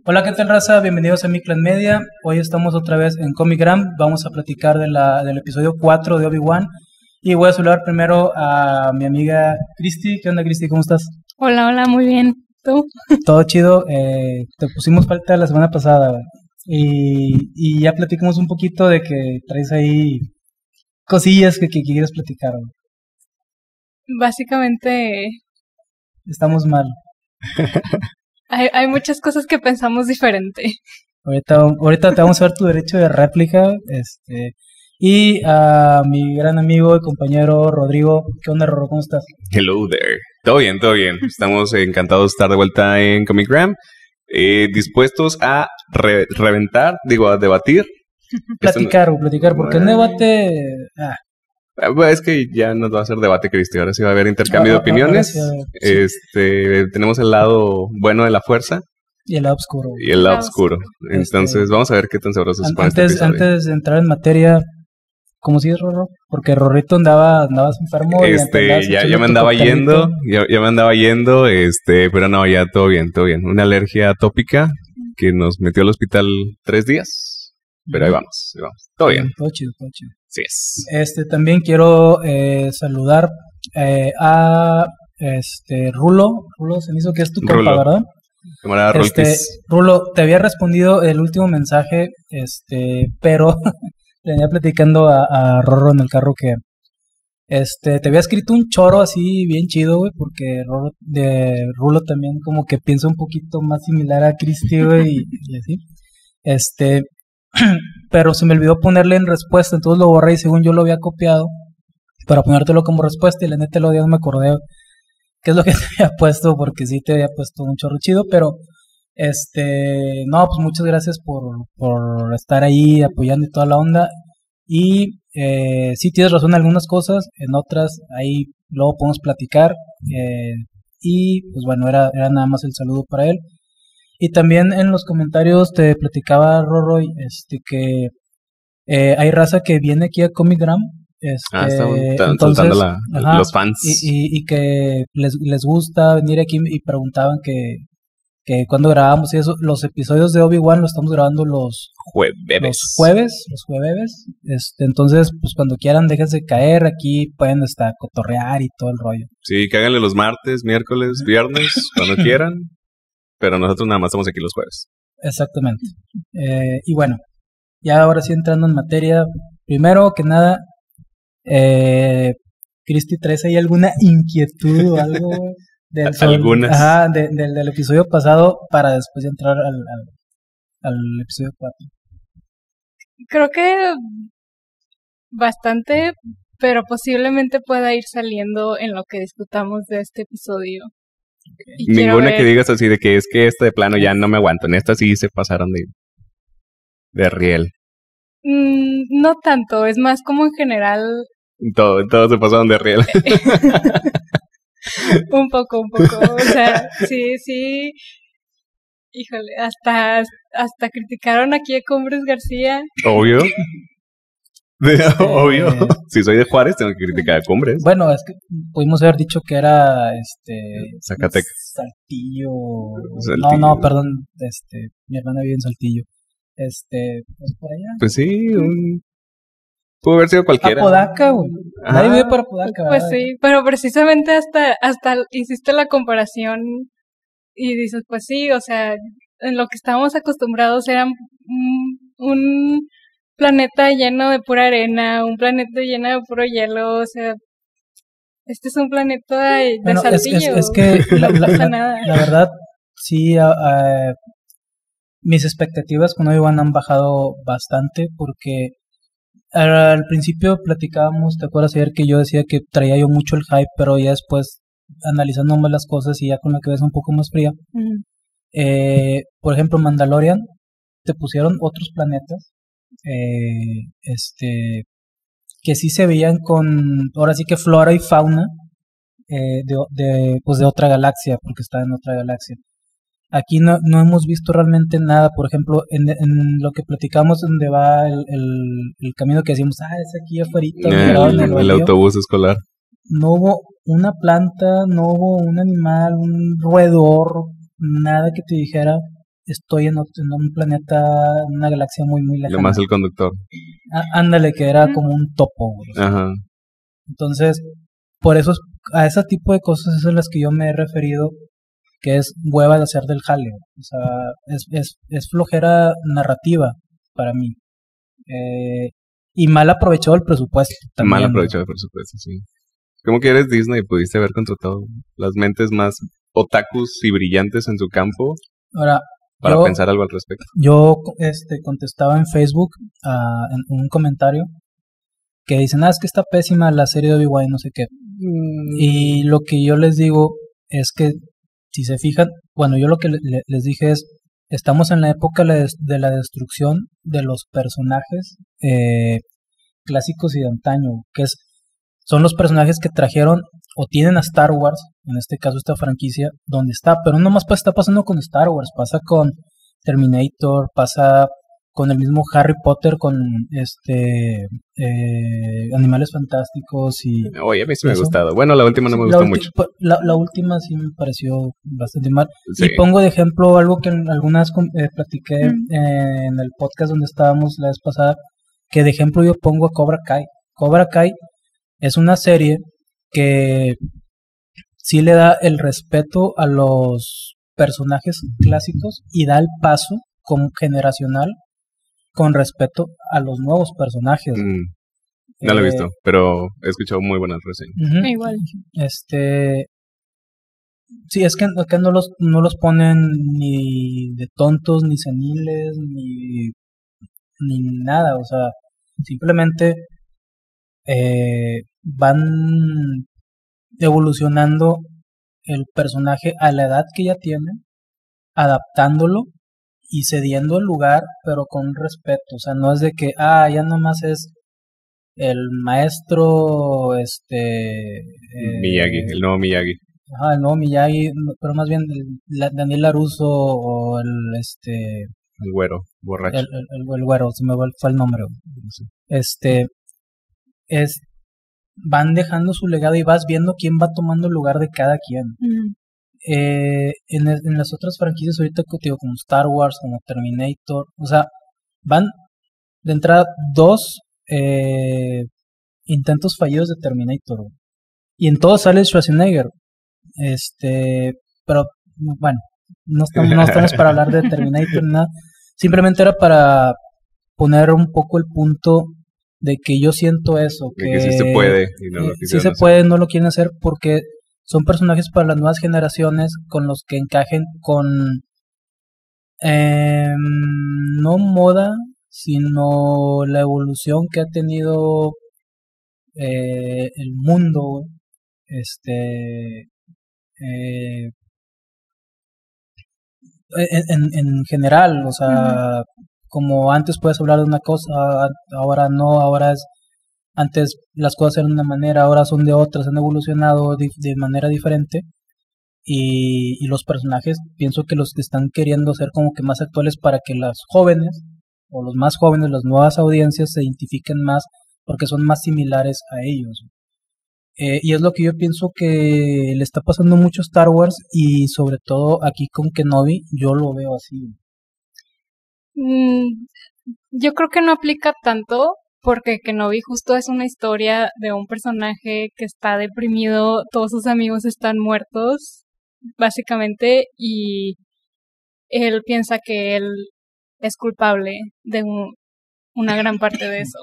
Hola, ¿qué tal, raza? Bienvenidos a Mi Clan Media. Hoy estamos otra vez en Comigram. Vamos a platicar del episodio 4 de Obi-Wan. Y voy a saludar primero a mi amiga Cristi. ¿Qué onda, Cristi? ¿Cómo estás? Hola, muy bien. ¿Tú? Todo chido. Te pusimos falta la semana pasada, güey. Y ya platicamos un poquito de que traes ahí cosillas que quieres platicar, güey. Básicamente, Estamos mal. hay muchas cosas que pensamos diferente. Ahorita te vamos a dar tu derecho de réplica. Y a mi gran amigo y compañero Rodrigo. ¿Qué onda, Rorro? ¿Cómo estás? Hello there. Todo bien, todo bien. Estamos encantados de estar de vuelta en Comigram. Dispuestos a reventar, a debatir. Platicar, porque el debate... Es que ya no va a ser debate, Cristi. Ahora sí va a haber intercambio de opiniones. Tenemos el lado bueno de la fuerza. Y el lado oscuro. Y el lado oscuro. Entonces, vamos a ver qué tan sabroso se pone este episodio. Antes de entrar en materia, ¿cómo sigues, Rorro? Porque Rorrito andabas enfermo. Ya me andaba yendo. Ya me andaba yendo. Pero no, ya todo bien, todo bien. Una alergia atópica que nos metió al hospital 3 días. Pero ahí vamos. Todo bien. Todo chido, todo chido. Sí es. También quiero saludar a Rulo. Rulo se me hizo que es tu compa, ¿verdad? Camarada Rolkis. Rulo, te había respondido el último mensaje, pero le venía platicando a Rorro en el carro que te había escrito un choro así bien chido, güey, porque Rulo también como que piensa un poquito más similar a Cristi, güey, y así. Pero se me olvidó ponerle en respuesta, entonces lo borré y según yo lo había copiado para ponértelo como respuesta y la neta lo día no me acordé qué es lo que te había puesto, porque sí te había puesto un chorro chido, pero no, pues muchas gracias por estar ahí apoyando y toda la onda. Y sí tienes razón en algunas cosas, en otras ahí luego podemos platicar, y pues bueno, era nada más el saludo para él. Y también en los comentarios te platicaba Rorro que hay raza que viene aquí a Comigram. Están soltando los fans. Y que les gusta venir aquí y preguntaban que cuando grabamos y eso. Los episodios de Obi-Wan los estamos grabando los jueves. Entonces, pues cuando quieran déjense caer, aquí pueden cotorrear y todo el rollo. Sí, cáganle los martes, miércoles, viernes, cuando quieran. Pero nosotros nada más estamos aquí los jueves. Exactamente. Y bueno, ya ahora sí entrando en materia, primero que nada, Cristi, ¿traes ahí alguna inquietud o algo algunas del episodio pasado para después entrar al episodio 4? Creo que bastante, pero posiblemente pueda ir saliendo en lo que discutamos de este episodio. Ninguna que digas así de que es que de plano ya no me aguanto. En esta sí se pasaron de riel. No tanto, es más como en general. Todos se pasaron de riel. Un poco. O sea, sí. Híjole, hasta criticaron aquí a Cumbres García. Obvio. Obvio. Si soy de Juárez, tengo que criticar a Cumbres. Pues pudimos haber dicho que era Zacatecas. Saltillo. No, perdón. Mi hermana vive en Saltillo. Pues por allá. Pues sí, pudo haber sido cualquiera. Apodaca, güey. Nadie vive para Apodaca. Pues sí, pero precisamente hasta hiciste la comparación y dices, pues sí, o sea, en lo que estábamos acostumbrados era un planeta lleno de pura arena, un planeta lleno de puro hielo, o sea, este es un planeta de Saltillo. Es que la verdad, sí, mis expectativas con Obi-Wan han bajado bastante porque al principio platicábamos, ¿te acuerdas ayer que yo decía que traía yo mucho el hype, pero ya después analizando más las cosas y ya con la cabeza un poco más fría, por ejemplo, Mandalorian, te pusieron otros planetas que sí se veían con, ahora sí que flora y fauna de otra galaxia, porque está en otra galaxia. Aquí no hemos visto realmente nada, por ejemplo, en lo que platicamos donde va el camino que decimos, es aquí afuera, el autobús escolar. No hubo una planta, no hubo un animal, un roedor, nada que te dijera estoy en un planeta, en una galaxia muy, muy lejana. Nomás el conductor. Ándale, que era como un topo, güey. Ajá. Entonces, por eso, a ese tipo de cosas es a las que yo me he referido, que es hueva de hacer del jale. O sea, es flojera narrativa para mí. Y mal aprovechado el presupuesto también. Mal aprovechado el presupuesto, sí. Como que eres Disney y pudiste haber contratado las mentes más otakus y brillantes en su campo Ahora, para pensar algo al respecto. Yo contestaba en Facebook en un comentario que dicen, es que está pésima la serie de Obi-Wan, no sé qué. Y lo que yo les digo es que, si se fijan, bueno, yo lo que les dije es, estamos en la época de la destrucción de los personajes clásicos y de antaño, que son los personajes que trajeron o tienen a Star Wars, en este caso esta franquicia, donde está, pero no más está pasando con Star Wars, pasa con Terminator, pasa con el mismo Harry Potter, con Animales Fantásticos y... Oye, a mí sí me ha gustado. Bueno, la última no me gustó mucho. La última sí me pareció bastante mal. Sí. Y pongo de ejemplo algo que algunas platiqué en el podcast donde estábamos la vez pasada, que de ejemplo yo pongo a Cobra Kai. Cobra Kai es una serie que sí le da el respeto a los personajes clásicos y da el paso como generacional con respeto a los nuevos personajes. No lo he visto, pero he escuchado muy buenas reseñas. Igual. Sí, es que no los ponen ni de tontos, ni seniles, ni nada, o sea, simplemente van evolucionando el personaje a la edad que ya tiene, adaptándolo y cediendo el lugar, pero con respeto. O sea, no es de que, ya nomás es el maestro, Miyagi, el nuevo Miyagi. Ajá, el nuevo Miyagi, pero más bien Daniel LaRusso o el güero, borracho. El güero, se me fue el nombre. Van dejando su legado y vas viendo quién va tomando el lugar de cada quien. En las otras franquicias ahorita, digo, como Star Wars, como Terminator, o sea, van de entrada 2 intentos fallidos de Terminator, y en todos sale Schwarzenegger, pero bueno, no estamos para hablar de Terminator ni nada, simplemente era para poner un poco el punto de que yo siento eso, que sí se puede y no lo sí se puede, no lo quieren hacer porque son personajes para las nuevas generaciones con los que encajen con no moda, sino la evolución que ha tenido el mundo, en general, o sea, como antes puedes hablar de una cosa, ahora no, antes las cosas eran de una manera, ahora son de otras, han evolucionado de manera diferente, y los personajes pienso que los que están queriendo ser como que más actuales para que las jóvenes o los más jóvenes, las nuevas audiencias se identifiquen más porque son más similares a ellos. Y es lo que yo pienso que le está pasando mucho a Star Wars, y sobre todo aquí con Kenobi yo lo veo así. Yo creo que no aplica tanto porque Kenobi justo es una historia de un personaje que está deprimido, todos sus amigos están muertos básicamente, y él piensa que él es culpable de una gran parte de eso.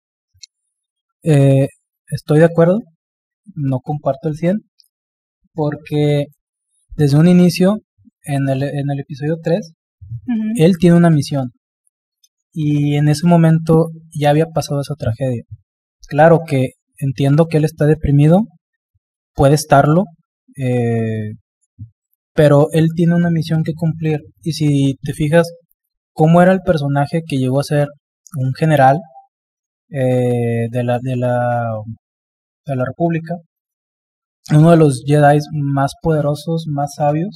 Estoy de acuerdo, no comparto el 100, porque desde un inicio, en el episodio 3, él tiene una misión, y en ese momento ya había pasado esa tragedia. Claro que entiendo que él está deprimido, puede estarlo, pero él tiene una misión que cumplir, y si te fijas cómo era el personaje que llegó a ser un general de la República, uno de los Jedi más poderosos, más sabios,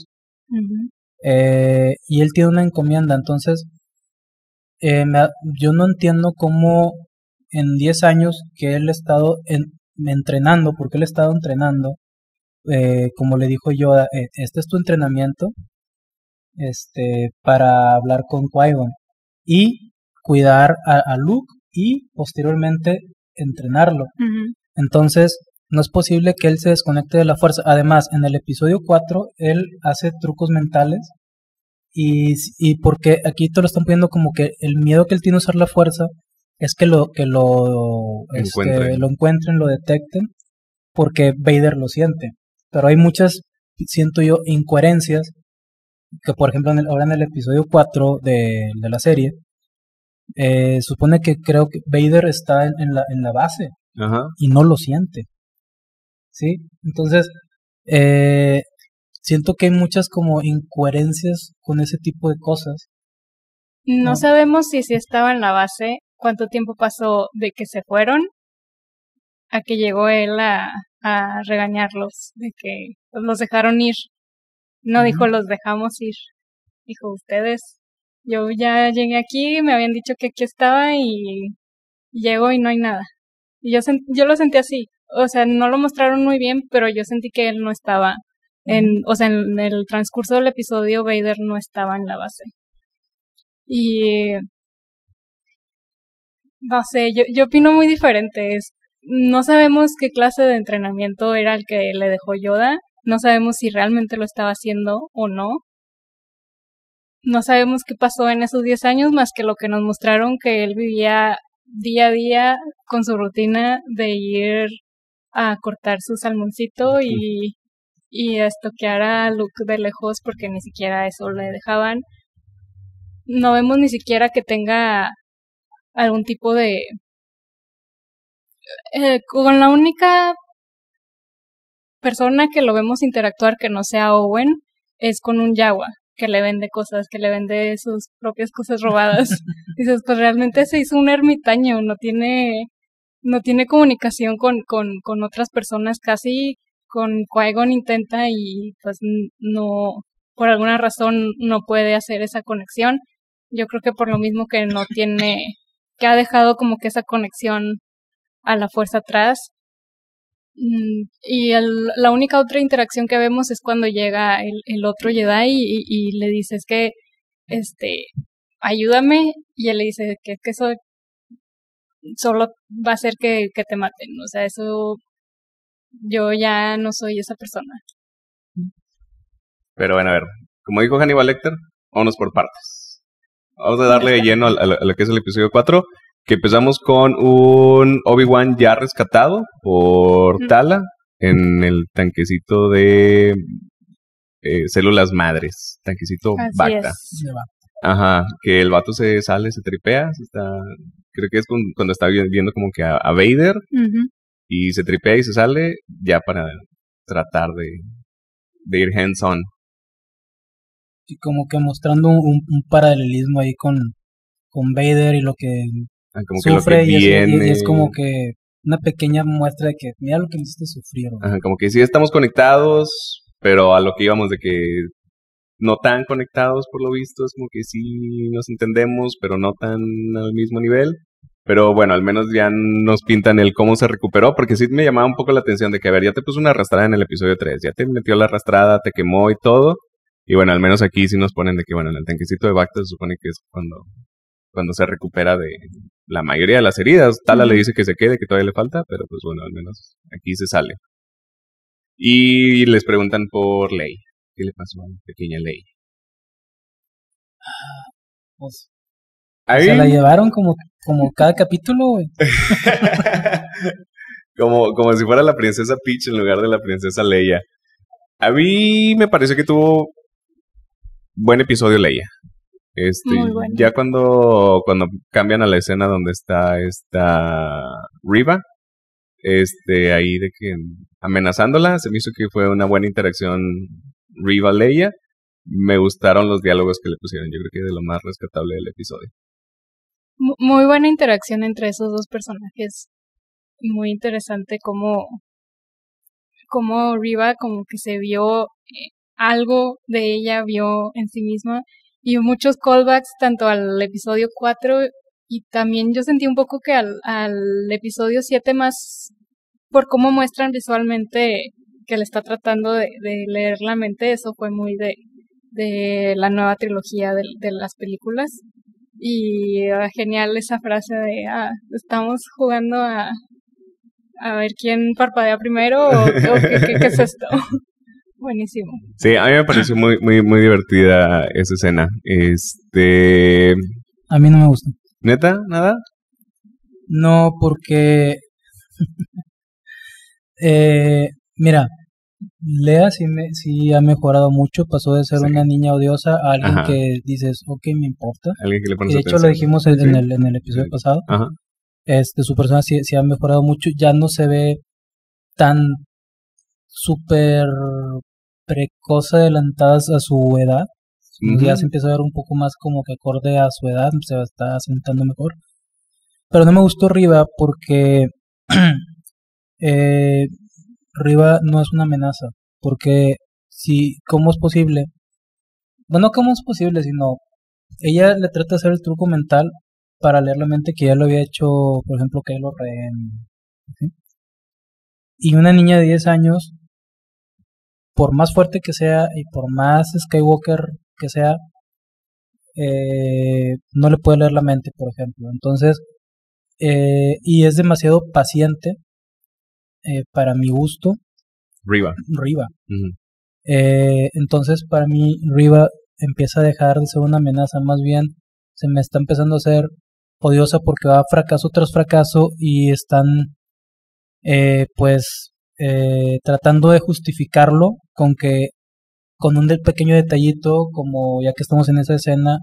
y él tiene una encomienda. Entonces yo no entiendo cómo en 10 años que él ha estado entrenando, porque él ha estado entrenando, como le dijo Yoda, este es tu entrenamiento, para hablar con Qui-Gon y cuidar a Luke y posteriormente entrenarlo. Ujú. Entonces, no es posible que él se desconecte de la fuerza. Además, en el episodio 4, él hace trucos mentales y porque aquí te lo están poniendo como que el miedo que él tiene a usar la fuerza es que lo encuentren, lo detecten, porque Vader lo siente. Pero hay muchas, siento yo, incoherencias que, por ejemplo, ahora en el episodio 4 de la serie, supone que creo que Vader está en la base Ajá. y no lo siente. ¿Sí? Entonces, siento que hay muchas como incoherencias con ese tipo de cosas. No No. sabemos si estaba en la base, cuánto tiempo pasó de que se fueron a que llegó él a regañarlos, de que pues, los dejaron ir. No dijo Ujú. los dejamos ir, dijo ustedes. Yo ya llegué aquí, me habían dicho que aquí estaba y llego y no hay nada. Y yo lo sentí así, o sea, no lo mostraron muy bien, pero yo sentí que él no estaba o sea, en el transcurso del episodio Vader no estaba en la base. Y no sé, yo opino muy diferente. No sabemos qué clase de entrenamiento era el que le dejó Yoda. No sabemos si realmente lo estaba haciendo o no. No sabemos qué pasó en esos 10 años más que lo que nos mostraron que él vivía día a día con su rutina de ir a cortar su salmoncito y a estoquear a Luke de lejos porque ni siquiera eso le dejaban. No vemos ni siquiera que tenga algún tipo de... con la única persona que lo vemos interactuar que no sea Owen es con un Yawa que le vende cosas, que le vende sus propias cosas robadas. Dices, pues realmente se hizo un ermitaño, no tiene comunicación con otras personas casi. Con Qui-Gon intenta y pues no, por alguna razón no puede hacer esa conexión. Yo creo que por lo mismo que no tiene, que ha dejado como que esa conexión a la fuerza atrás. Y la única otra interacción que vemos es cuando llega el otro Jedi y le dice, es que, ayúdame, y él le dice que eso solo va a hacer que te maten, o sea, eso, yo ya no soy esa persona. Pero bueno, a ver, como dijo Hannibal Lecter, vámonos por partes. Vamos a darle de lleno a lo que es el episodio 4, que empezamos con un Obi-Wan ya rescatado por Tala en el tanquecito de células madres, tanquecito Así Bacta. es. Ajá, que el vato se sale, se tripea, creo que es cuando está viendo como que a Vader, y se tripea y se sale ya para tratar de ir hands-on. Y como que mostrando un paralelismo ahí con Vader y lo que Como sufre, que lo que y es como que una pequeña muestra de que mira lo que me hiciste sufrir. Ajá, como que sí estamos conectados, pero a lo que íbamos de que no tan conectados por lo visto, es como que sí nos entendemos, pero no tan al mismo nivel. Pero bueno, al menos ya nos pintan el cómo se recuperó, porque sí me llamaba un poco la atención de que, a ver, ya te puso una arrastrada en el episodio 3, ya te metió la arrastrada, te quemó y todo. Y bueno, al menos aquí sí nos ponen de que, bueno, en el tanquecito de Bacta se supone que es cuando se recupera de la mayoría de las heridas. Tala le dice que se quede, que todavía le falta, pero pues bueno, al menos aquí se sale. Y les preguntan por Ley. ¿Qué le pasó a la pequeña Ley? Pues, se la llevaron como cada capítulo, güey. como si fuera la princesa Peach en lugar de la princesa Leia. A mí me pareció que tuvo buen episodio Leia. Muy bueno. Ya cuando cambian a la escena donde está esta Riva, ahí de que amenazándola, se me hizo que fue una buena interacción Riva Leia. Me gustaron los diálogos que le pusieron, yo creo que de lo más rescatable del episodio. Muy buena interacción entre esos dos personajes. Muy interesante como Riva como que se vio algo de ella, vio en sí misma, y muchos callbacks tanto al episodio 4 y también yo sentí un poco que al episodio 7 más por cómo muestran visualmente que le está tratando de leer la mente. Eso fue muy de de la nueva trilogía de las películas. Y genial esa frase de, estamos jugando a ver quién parpadea primero o qué es esto. Buenísimo. Sí, a mí me pareció muy, muy, muy divertida esa escena. A mí no me gusta. ¿Neta? ¿Nada? No, porque mira, Lea sí ha mejorado mucho, pasó de ser una niña odiosa a alguien que dices, ok, me importa. Alguien que le pones y de atención. hecho lo dijimos en el episodio pasado. Ajá. Su persona sí ha mejorado mucho, ya no se ve tan súper precoz, adelantadas a su edad. Ya se empieza a ver un poco más como que acorde a su edad, se está asentando mejor. Pero no me gustó Riva porque Riva no es una amenaza. Porque ¿cómo es posible? Bueno, ¿cómo es posible? Sino, ella le trata de hacer el truco mental para leer la mente que ya lo había hecho, por ejemplo, Kylo Ren. ¿Sí? Y una niña de 10 años, por más fuerte que sea y por más Skywalker que sea, no le puede leer la mente, por ejemplo. Entonces, y es demasiado paciente para mi gusto. Riva. Entonces, para mí, Riva empieza a dejar de ser una amenaza. Más bien, se me está empezando a ser odiosa porque va fracaso tras fracaso y están, tratando de justificarlo con un pequeño detallito, como ya que estamos en esa escena,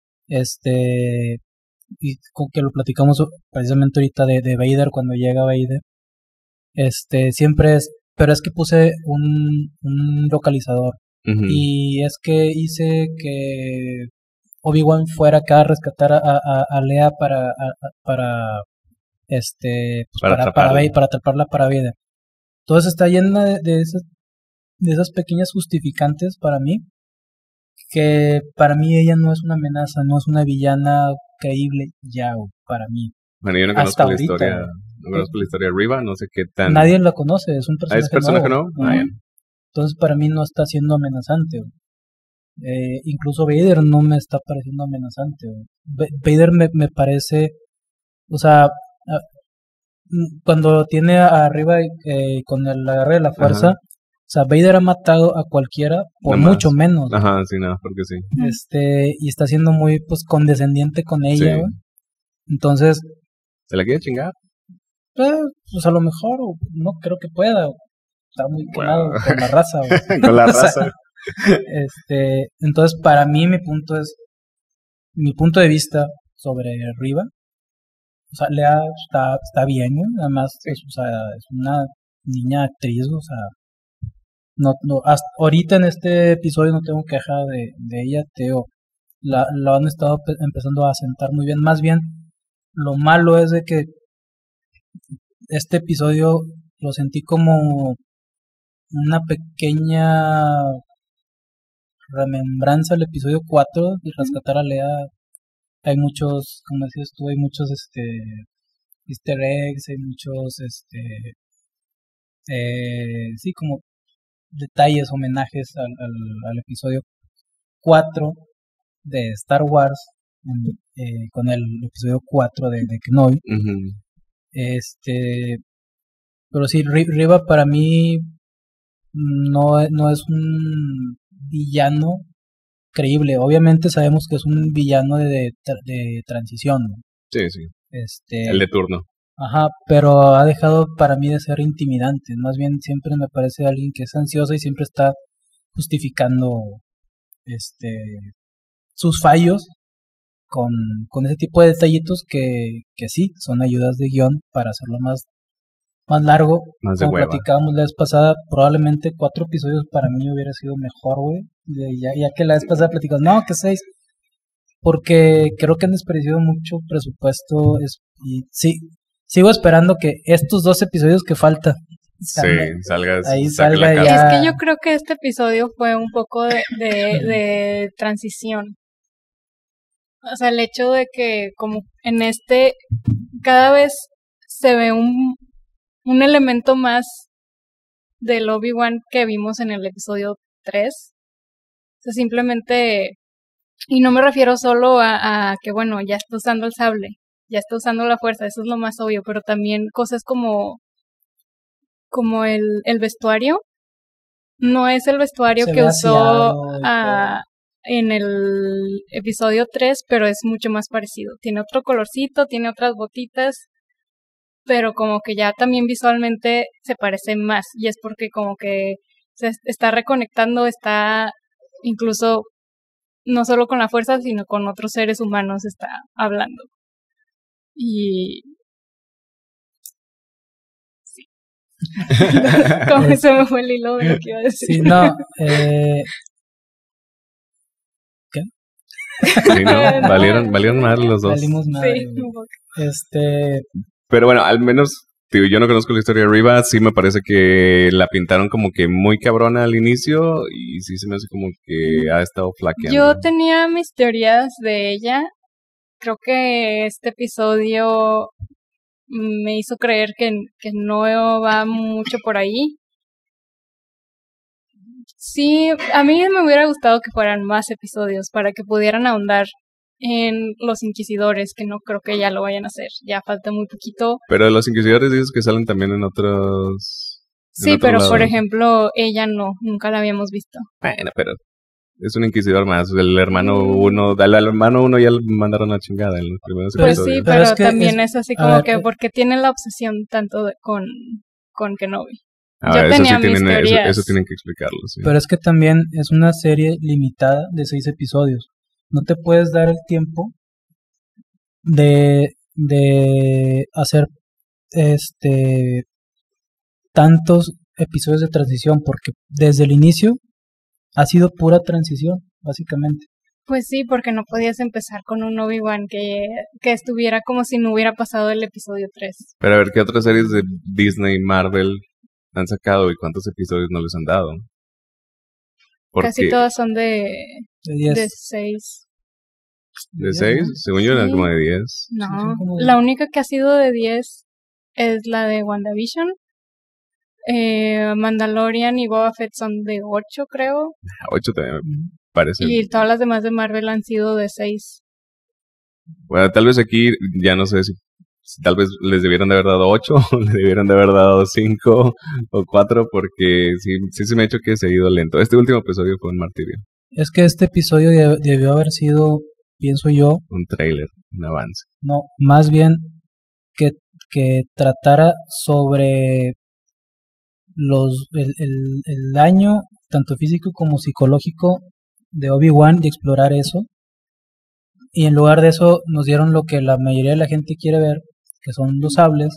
y con que lo platicamos precisamente ahorita de Vader, cuando llega Vader, siempre es, pero es que puse un localizador, y es que hice que Obi-Wan fuera acá a rescatar a Leia para atraparla para Vader. Entonces está llena de esas pequeñas justificantes para mí, que para mí ella no es una amenaza, no es una villana creíble ya, para mí. Bueno, yo no conozco la historia, no conozco la historia de Riva, no sé qué tan... Nadie la conoce, es un personaje, ¿es personaje nuevo? Entonces para mí no está siendo amenazante. Incluso Vader no me está pareciendo amenazante. Vader me parece, o sea, cuando tiene arriba con el agarre de la fuerza, o sea, Vader ha matado a cualquiera por mucho menos. Ajá, sí, nada, porque sí. Y está siendo muy, pues, condescendiente con ella, güey. Entonces... ¿Se la quiere chingar? Pues a lo mejor, no creo que pueda. Está muy quemado con la raza, güey. Con la raza. Entonces, para mí, mi punto de vista sobre Riva, o sea, Lea está bien, güey. Además, o sea, es una niña actriz, o sea, no, hasta ahorita en este episodio no tengo queja de ella, Teo. Lo han estado empezando a asentar muy bien. Más bien, lo malo es de que este episodio lo sentí como una pequeña remembranza al episodio 4 de rescatar a Lea. Hay muchos, como decías tú, hay muchos easter eggs, hay muchos sí, como detalles, homenajes al episodio 4 de Star Wars, con el episodio 4 de Kenobi. Pero sí, Riva para mí no es un villano creíble. Obviamente sabemos que es un villano de transición, ¿no? Sí. El de turno. Ajá, pero ha dejado para mí de ser intimidante. Más bien siempre me parece alguien que es ansiosa y siempre está justificando sus fallos con ese tipo de detallitos que sí son ayudas de guión para hacerlo más largo. Como platicábamos la vez pasada, probablemente 4 episodios para mí hubiera sido mejor, güey. Ya que la vez pasada platicamos, no, que 6. Porque creo que han desperdiciado mucho presupuesto. Y sí, sigo esperando que estos 2 episodios que faltan salga ya. Es que yo creo que este episodio fue un poco de transición. O sea, el hecho de que como en cada vez se ve un elemento más del Obi-Wan que vimos en el episodio 3. sea, simplemente, y no me refiero solo a que, bueno, ya está usando el sable, ya está usando la fuerza, eso es lo más obvio, pero también cosas como el vestuario. No es el vestuario Se que ve usó aseado y todo. en el episodio 3, pero es mucho más parecido. Tiene otro colorcito, tiene otras botitas, pero como que ya también visualmente se parece más. Y es porque como que se está reconectando, está incluso no solo con la fuerza, sino con otros seres humanos está hablando. Y sí. Como se me fue el hilo de lo que iba a decir. Sí, no, ¿qué? Sí, no, valieron mal los dos. Valimos madre, Sí, güey. un poco. Pero bueno, al menos, digo, yo no conozco la historia de Riva, sí me parece que la pintaron como que muy cabrona al inicio y sí se me hace como que ha estado flaqueando. Yo tenía mis teorías de ella. Creo que este episodio me hizo creer que no va mucho por ahí. Sí, a mí me hubiera gustado que fueran más episodios para que pudieran ahondar en los inquisidores, que no creo que ya lo vayan a hacer. Ya falta muy poquito. Pero de los inquisidores dices que salen también en otros... Sí, pero por ejemplo, ella no, nunca la habíamos visto. Bueno, pero es un inquisidor más. El hermano uno, al hermano uno ya le mandaron a chingada en los primeros Pues episodios. sí, Pero pero es que también es así como ver, que porque tiene la obsesión tanto con Kenobi. A Yo ver, tenía mis teorías. eso tienen que explicarlo, sí. pero es que también es una serie limitada de 6 episodios. No te puedes dar el tiempo de hacer tantos episodios de transición, porque desde el inicio ha sido pura transición, básicamente. Pues sí, porque no podías empezar con un Obi-Wan que estuviera como si no hubiera pasado el episodio 3. Pero a ver, ¿qué otras series de Disney, Marvel han sacado y cuántos episodios no les han dado? Porque Casi todas son de 10. 6. ¿De 6? ¿no? Según yo eran Sí. como de 10. No, Sí, son como la única que ha sido de 10 es la de WandaVision. Mandalorian y Boba Fett son de 8, creo. 8 también me Ujú. parece. Y todas las demás de Marvel han sido de 6. Bueno, tal vez aquí, ya no sé si tal vez les debieron de haber dado 8 o les debieron de haber dado 5 o 4 porque sí se me ha hecho que se ha ido lento. Este último episodio fue un martirio, Es que este episodio debió haber sido, pienso yo, un trailer, un avance. no, más bien que tratara sobre el daño, tanto físico como psicológico, de Obi-Wan y explorar eso. Y en lugar de eso nos dieron lo que la mayoría de la gente quiere ver, que son los sables,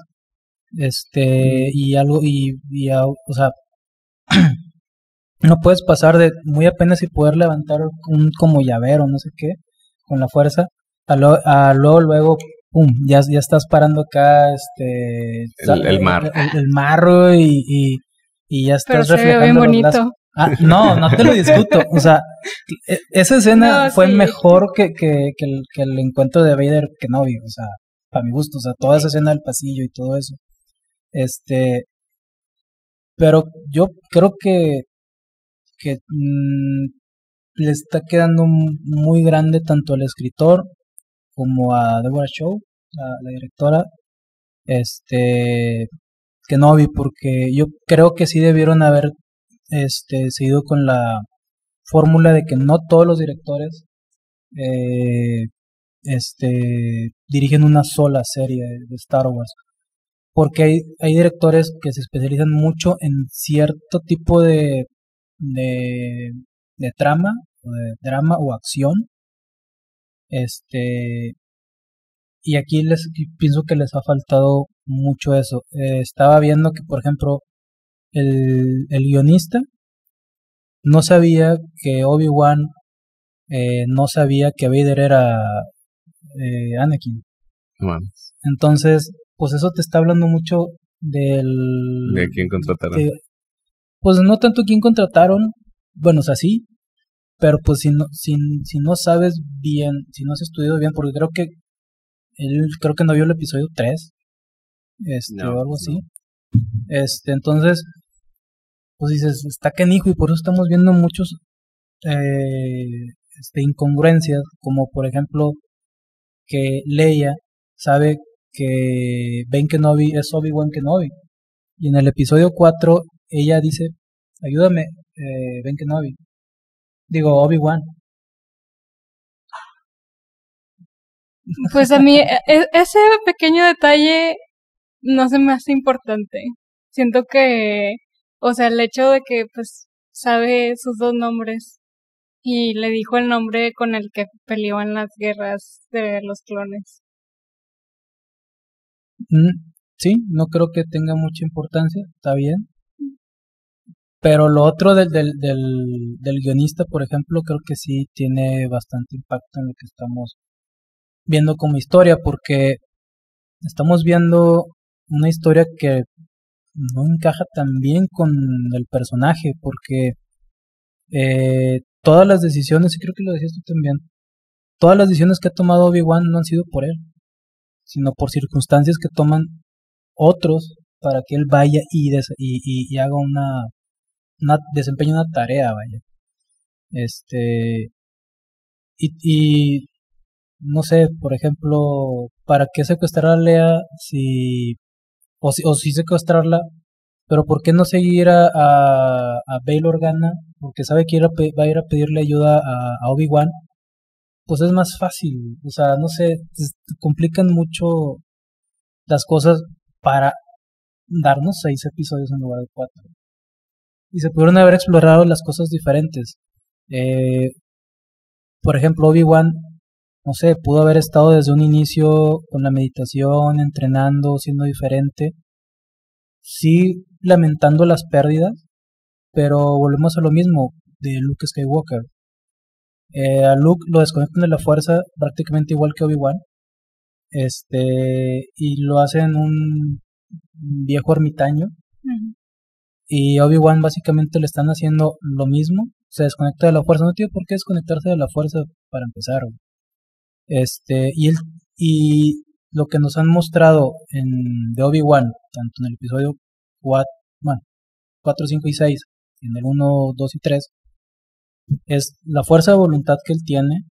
y algo, o sea, no puedes pasar de muy apenas y poder levantar un como llavero, no sé qué, con la fuerza, a luego, pum, ya estás parando acá, El mar. el marro y ya estás Pero se ve reflejando bien los bonito. lazos. No te lo discuto. O sea, esa escena No, fue sí. mejor que el encuentro de Vader Kenobi. O sea, para mi gusto. O sea, toda esa escena del pasillo y todo eso. Pero yo creo que le está quedando muy grande tanto al escritor como a Deborah Chow, la directora, Kenobi, porque yo creo que sí debieron haber seguido con la fórmula de que no todos los directores dirigen una sola serie de Star Wars, porque hay directores que se especializan mucho en cierto tipo de trama o de drama o acción, y aquí pienso que les ha faltado mucho eso. Estaba viendo que, por ejemplo, el guionista no sabía que Obi-Wan no sabía que Vader era Anakin. Wow. Entonces, pues eso te está hablando mucho ¿De quién contrataron? Pues no tanto quién contrataron, bueno, o sea, sí, pero pues si no sabes bien, si no has estudiado bien, porque él creo que no vio el episodio 3, o algo así. Entonces, pues dices, está canijo, y por eso estamos viendo muchos incongruencias, como por ejemplo que Leia sabe que Ben Kenobi es Obi-Wan Kenobi, y en el episodio 4 ella dice, ayúdame, Ben Kenobi, digo Obi-Wan. Pues a mí ese pequeño detalle no se me hace importante. Siento que, o sea, el hecho de que pues sabe sus dos nombres y le dijo el nombre con el que peleó en las guerras de los clones. Sí, no creo que tenga mucha importancia, está bien. Pero lo otro del guionista, por ejemplo, creo que sí tiene bastante impacto en lo que estamos viendo como historia, porque estamos viendo una historia que no encaja tan bien con el personaje, porque todas las decisiones, y creo que lo decías tú también, todas las decisiones que ha tomado Obi-Wan no han sido por él, sino por circunstancias que toman otros para que él vaya y haga desempeñe una tarea, vaya. Y no sé, por ejemplo, ¿para qué secuestrar a Leia o si secuestrarla, pero por qué no seguir a Bail Organa? Porque sabe que va a ir a pedirle ayuda a Obi-Wan. Pues es más fácil, o sea, no sé, complican mucho las cosas para darnos 6 episodios en lugar de 4. Y se pudieron haber explorado las cosas diferentes. Por ejemplo, Obi-Wan, no sé, pudo haber estado desde un inicio con la meditación, entrenando, siendo diferente. Sí, lamentando las pérdidas, pero volvemos a lo mismo de Luke Skywalker. A Luke lo desconectan de la fuerza prácticamente igual que Obi-Wan. Y lo hacen un viejo ermitaño. Uh-huh. Y Obi-Wan básicamente le están haciendo lo mismo. Se desconecta de la fuerza. No tiene por qué desconectarse de la fuerza para empezar. Y lo que nos han mostrado de Obi-Wan, tanto en el episodio 4, 5 y 6, en el 1, 2 y 3, es la fuerza de voluntad que él tiene.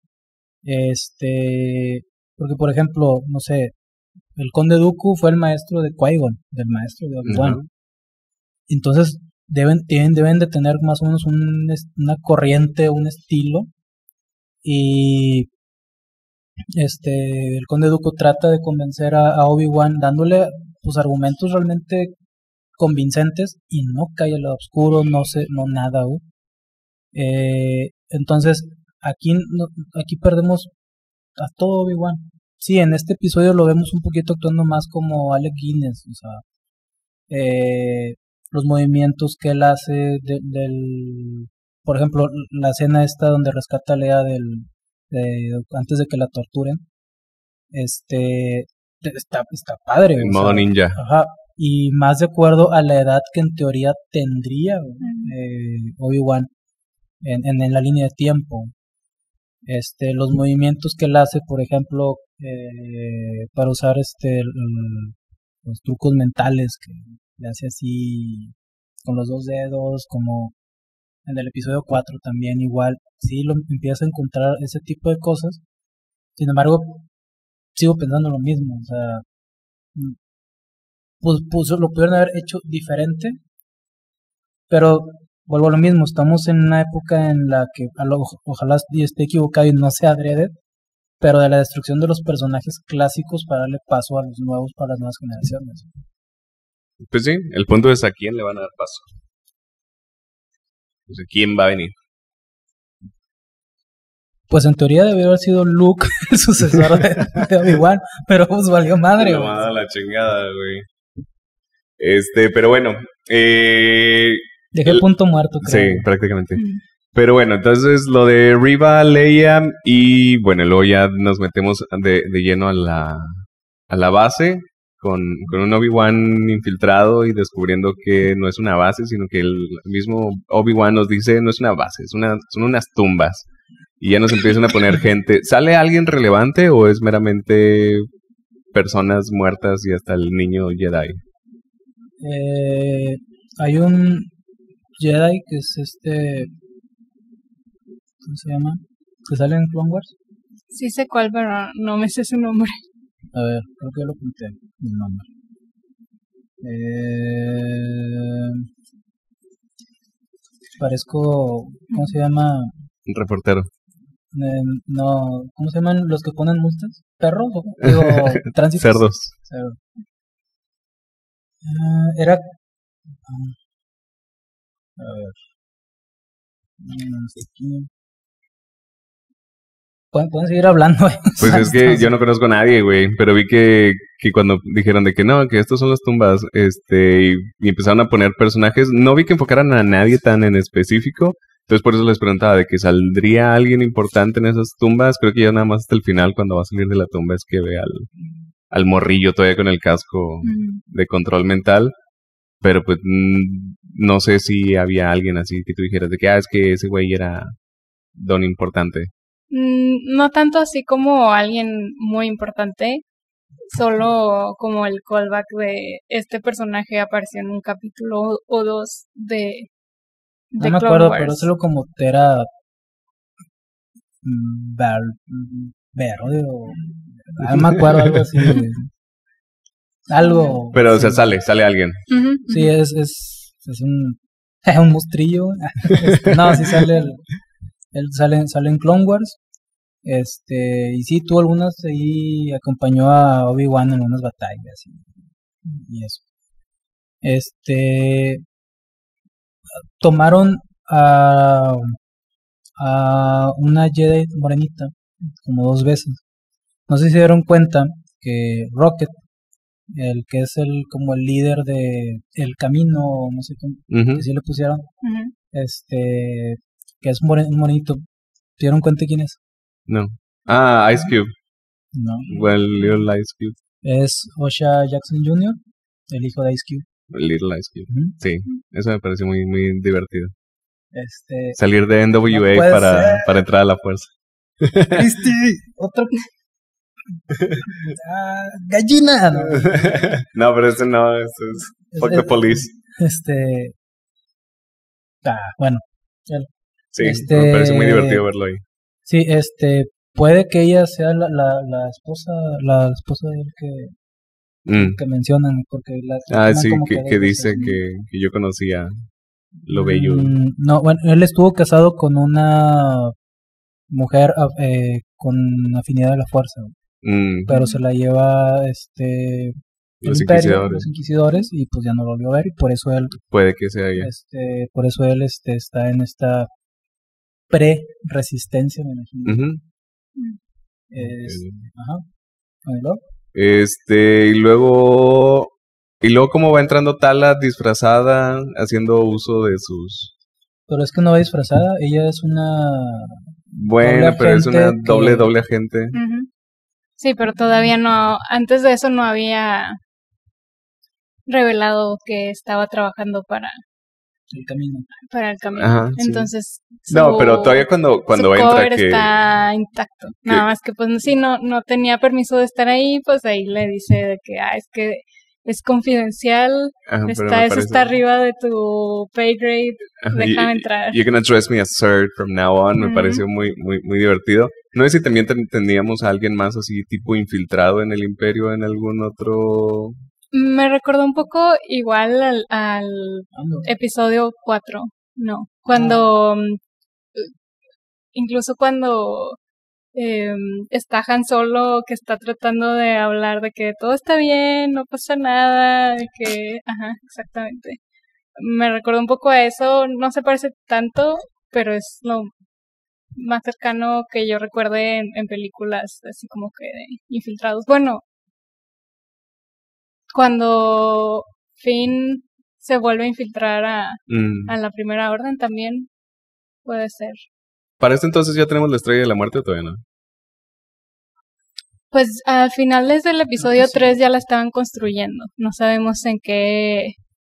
Porque por ejemplo, no sé, el Conde Dooku fue el maestro de Qui-Gon, del maestro de Obi-Wan. Uh-huh. Entonces deben de tener más o menos una corriente, un estilo. Y el Conde Dooku trata de convencer a Obi-Wan dándole pues argumentos realmente convincentes y no cae al lado oscuro, no nada. Entonces aquí perdemos a todo Obi-Wan. Sí, en este episodio lo vemos un poquito actuando más como Alec Guinness, o sea, los movimientos que él hace por ejemplo, la escena esta donde rescata a Leia antes de que la torturen, está padre. En modo ninja. Ajá, y más de acuerdo a la edad que en teoría tendría Obi-Wan en la línea de tiempo. Los movimientos que él hace, por ejemplo, para usar los trucos mentales que le hace así con los 2 dedos, como en el episodio 4 también igual, sí lo empieza a encontrar ese tipo de cosas. Sin embargo, sigo pensando lo mismo, o sea, pues lo pudieron haber hecho diferente, pero vuelvo a lo mismo, estamos en una época en la que ojalá esté equivocado y no sea adrede, pero de la destrucción de los personajes clásicos para darle paso a los nuevos, para las nuevas generaciones. Pues sí, el punto es a quién le van a dar paso. Pues a quién va a venir. Pues en teoría debería haber sido Luke el sucesor de Obi-Wan, pero pues valió madre. No, a la chingada, güey. Pero bueno, dejé punto muerto, creo. Sí, prácticamente. Pero bueno, entonces lo de Reva, Leia y bueno, luego ya nos metemos de lleno a la base con un Obi-Wan infiltrado y descubriendo que no es una base, sino que el mismo Obi-Wan nos dice no es una base, son unas tumbas. Y ya nos empiezan a poner gente. ¿Sale alguien relevante o es meramente personas muertas y hasta el niño Jedi? Hay un Jedi que es ¿cómo se llama? ¿Que sale en Clone Wars? Sí sé cuál, pero no me sé su nombre. A ver, creo que ya lo apunté, el nombre. Parezco, ¿cómo se llama? Un reportero. No, ¿cómo se llaman los que ponen multas? ¿Perros? Digo, tránsitos. Cerdos. Cerdo. Era... a ver. Aquí. Pueden seguir hablando. Pues es que yo no conozco a nadie, güey, pero vi que cuando dijeron de que no, que estos son las tumbas, y empezaron a poner personajes, no vi que enfocaran a nadie tan en específico, entonces por eso les preguntaba de que saldría alguien importante en esas tumbas. Creo que ya nada más hasta el final, cuando va a salir de la tumba, es que ve al morrillo todavía con el casco de control mental, pero pues no sé si había alguien así que tú dijeras de que, es que ese güey era don importante. No tanto así como alguien muy importante, solo como el callback de este personaje apareció en un capítulo o dos de no me acuerdo, pero solo como Tera Verde o... no me acuerdo, algo así. Algo... Pero, o sea, sale alguien. Sí, es un mostrillo. No, sí sale él sale en Clone Wars. Y sí, tuvo algunas ahí, acompañó a Obi-Wan en unas batallas y eso. Tomaron a una Jedi morenita como 2 veces. No sé si se dieron cuenta que Rocket, el que es como el líder de el camino, no sé cómo, que sí le pusieron, que es un morenito. ¿Se dieron cuenta quién es? No. Ice Cube. No. Well, Little Ice Cube. Es Osha Jackson Jr., el hijo de Ice Cube. Little Ice Cube. Sí, eso me pareció muy, muy divertido. Este, salir de NWA no para entrar a la fuerza. Cristi, otro. Gallina. No. No, pero ese no, ese es Fuck the Police. Bueno. Sí, me parece muy divertido verlo ahí. Sí, puede que ella sea la esposa de él que mencionan, porque sí, que dice que yo conocía lo bello. No, bueno, él estuvo casado con una mujer con afinidad a la fuerza, pero se la lleva los inquisidores, y pues ya no lo volvió a ver, y por eso él puede que sea ella. Por eso él está en esta pre-resistencia, me imagino. Ajá. Y luego cómo va entrando Tala disfrazada, haciendo uso de sus... Pero es que no va disfrazada, ella es una... Bueno, pero es una doble agente. Sí, pero todavía no, antes de eso no había revelado que estaba trabajando para el camino. Ajá, entonces no, pero todavía cuando entra que está intacto. Nada más que pues sí, no tenía permiso de estar ahí, pues ahí le dice de que es que es confidencial, eso está arriba de tu pay grade, déjame entrar. You're gonna address me as sir from now on. Me pareció muy, muy, muy divertido. No sé si también tendríamos a alguien más así tipo infiltrado en el Imperio en algún otro... Me recordó un poco igual al episodio 4, ¿no? Cuando, incluso cuando está Han Solo, que está tratando de hablar de que todo está bien, no pasa nada, de que, exactamente. Me recordó un poco a eso, no se parece tanto, pero es lo más cercano que yo recuerde en películas así como que de infiltrados. Bueno, cuando Finn se vuelve a infiltrar a la Primera Orden también puede ser. ¿Para esto entonces ya tenemos la Estrella de la Muerte o todavía no? Pues al final desde el episodio 3 ya la estaban construyendo. No sabemos en qué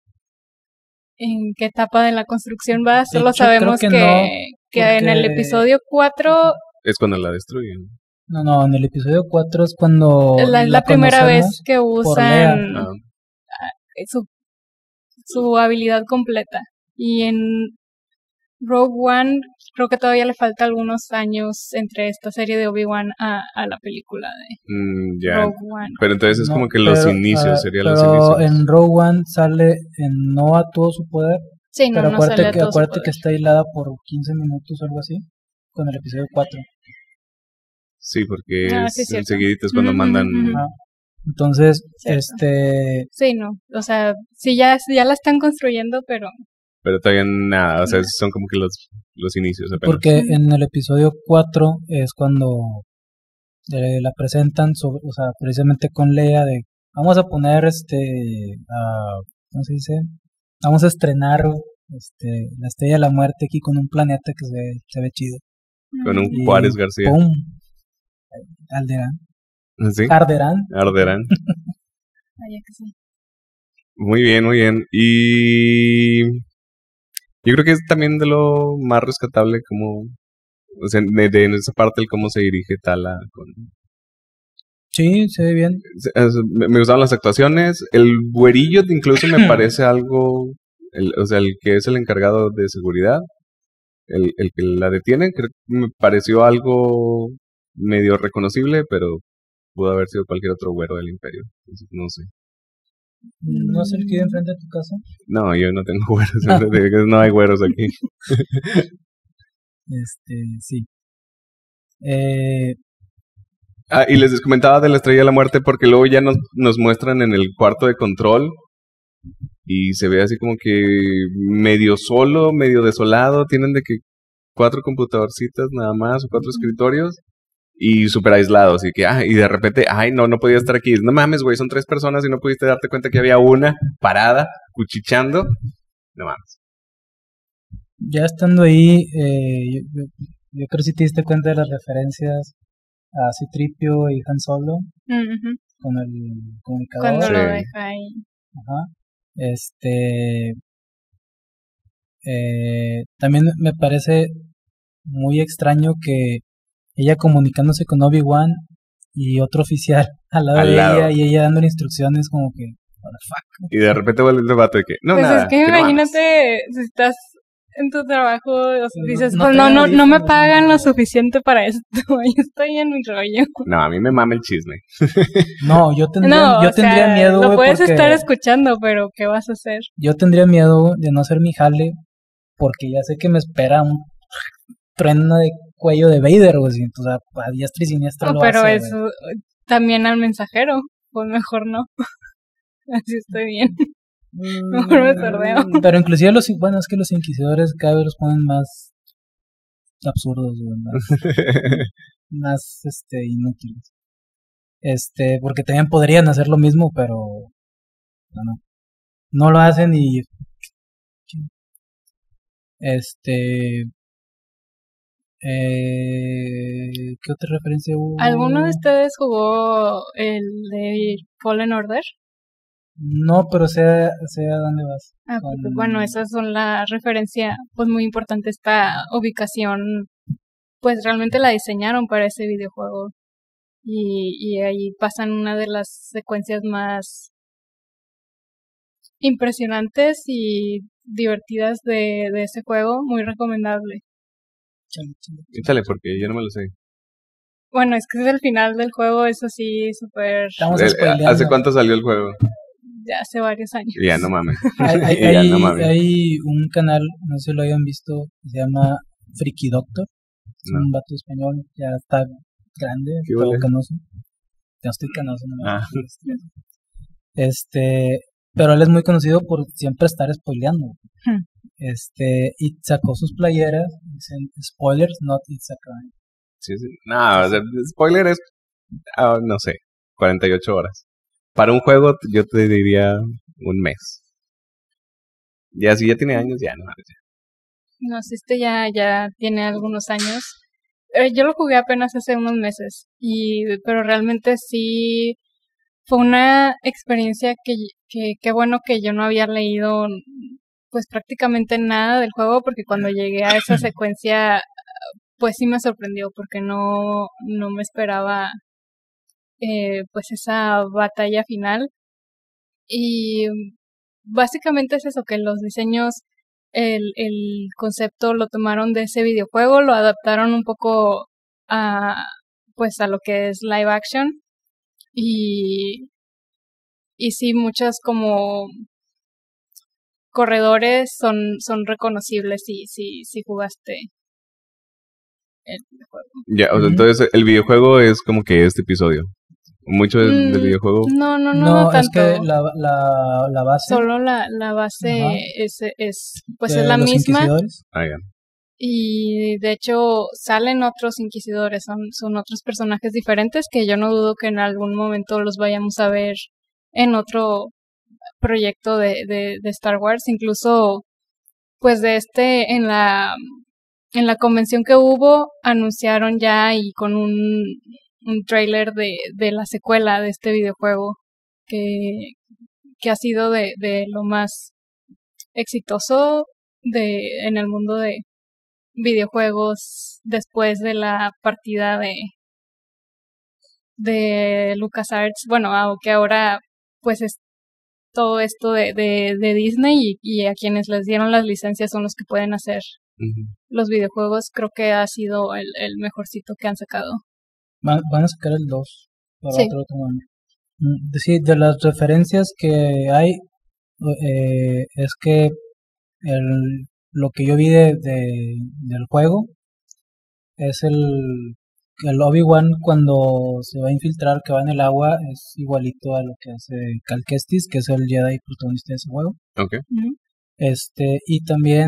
etapa de la construcción va. Solo sabemos que en el episodio 4... es cuando la destruyen. No, en el episodio 4 es cuando... la primera vez que usan su habilidad completa. Y Rogue One, creo que todavía le falta algunos años entre esta serie de Obi-Wan a la película de Ya. Rogue One. Pero entonces es No, como que los pero, inicios, serían los pero inicios. en Rogue One sale no a todo su poder, Sí, no, pero no sale a todo su acuérdate que poder. está hilada por 15 minutos o algo así, con el episodio 4. Sí, porque Ah, es sí, es cierto. enseguidito es cuando Ujú, mandan... ujú, ujú. Ajá. Entonces, Cierto. Sí, no, o sea, sí ya la están construyendo, pero Pero todavía nada, o sea, son como que los inicios apenas. porque en el episodio 4 es cuando la presentan, o sea, precisamente con Leia de, vamos a poner ¿cómo se dice? Vamos a estrenar la Estrella de la Muerte aquí con un planeta que se ve chido. Con un Y Juárez García. ¡pum! Alderaan. ¿Sí? Arderán. Arderán. vaya que sí. Muy bien, muy bien. Y yo creo que es también de lo más rescatable como, o sea, en esa parte el cómo se dirige Tala. Sí, se ve bien. Me gustaban las actuaciones. El güerillo incluso me parece algo, o sea, el que es el encargado de seguridad, el que la detiene, creo que me pareció algo medio reconocible, pero pudo haber sido cualquier otro güero del imperio. Entonces, no sé. ¿No es el que vive enfrente de tu casa? No, yo no tengo güeros. No hay güeros aquí. Sí. Y les comentaba de la Estrella de la Muerte porque luego ya nos muestran en el cuarto de control y se ve así como que medio solo, medio desolado. Tienen de que 4 computadorcitas nada más o 4 escritorios y súper aislados. Y que, y de repente, no podía estar aquí. No mames, güey, son 3 personas y no pudiste darte cuenta que había una parada, cuchicheando. No mames. Ya estando ahí, yo creo que sí te diste cuenta de las referencias a C-3PO y Han Solo Ujú. con el comunicador. Cuando Sí. lo deja ahí. Ajá. También me parece muy extraño que ella comunicándose con Obi-Wan y otro oficial al lado de ella y ella dándole instrucciones como que, what the fuck. Y de repente vuelve el debate de que, no, Pues nada. es que no mames. imagínate si estás en tu trabajo, o sea, dices, No pues tengo no me audífonos, pagan no. lo suficiente para esto, yo estoy en mi rollo. No, a mí me mama el chisme. No, yo tendría o sea, miedo, lo güey, puedes porque estar escuchando, pero ¿qué vas a hacer? yo tendría miedo de no hacer mi jale porque ya sé que me espera un trueno de cuello de Vader, güey, entonces a diestra y siniestra lo Pero hace, eso también al mensajero, pues mejor no. Así estoy bien. Mejor me sordeo. Pero inclusive es que los inquisidores cada vez los ponen más absurdos, güey, más inútiles. Porque también podrían hacer lo mismo, pero no lo hacen y ¿qué otra referencia hubo? ¿Alguno de ustedes jugó el de Fallen Order? No, pero sé a dónde vas. Porque, bueno, esas son la referencia pues muy importante. Esta ubicación pues realmente la diseñaron para ese videojuego y ahí pasan una de las secuencias más impresionantes y divertidas de ese juego, muy recomendable. Échale, porque yo no me lo sé. Bueno, es que es el final del juego, es así súper... Estamos spoileando. ¿Hace cuánto salió el juego? Ya hace varios años. Ya no mames. Hay un canal, no sé si lo hayan visto, se llama Freaky Doctor. Es un vato español, ya está grande, todo canoso. Ya estoy canoso, no me pero él es muy conocido por siempre estar spoileando. Y sacó sus playeras, dicen spoilers, not it's a crime. Sí. No, o sea, spoiler es, no sé, 48 horas. Para un juego yo te diría un mes. Ya si ya tiene años, ya no. No, si ya tiene algunos años. Yo lo jugué apenas hace unos meses, pero realmente sí fue una experiencia que bueno que yo no había leído pues prácticamente nada del juego, porque cuando llegué a esa secuencia pues sí me sorprendió porque no me esperaba pues esa batalla final. Y básicamente es eso, que los diseños el concepto lo tomaron de ese videojuego, lo adaptaron un poco a lo que es live action y sí, muchos como corredores son reconocibles si jugaste el videojuego. Ya, o sea, entonces el videojuego es como que este episodio. Mucho del videojuego. No es tanto. que la base. Solo la base Ajá. es la los misma. inquisidores. Ya. Y de hecho salen otros inquisidores, son otros personajes diferentes que yo no dudo que en algún momento los vayamos a ver en otro proyecto de Star Wars. Incluso pues en la convención que hubo anunciaron ya y con un trailer de la secuela de este videojuego que ha sido de lo más exitoso en el mundo de videojuegos después de la partida de LucasArts. Bueno, aunque ahora pues es todo esto de Disney y a quienes les dieron las licencias son los que pueden hacer los videojuegos. Creo que ha sido el mejorcito que han sacado. Van a sacar el 2 para Sí. otro año. Sí, de las referencias que hay, es que lo que yo vi del juego es el Obi-Wan cuando se va a infiltrar, que va en el agua, es igualito a lo que hace Cal Kestis, que es el Jedi protagonista de ese juego. Okay. Y también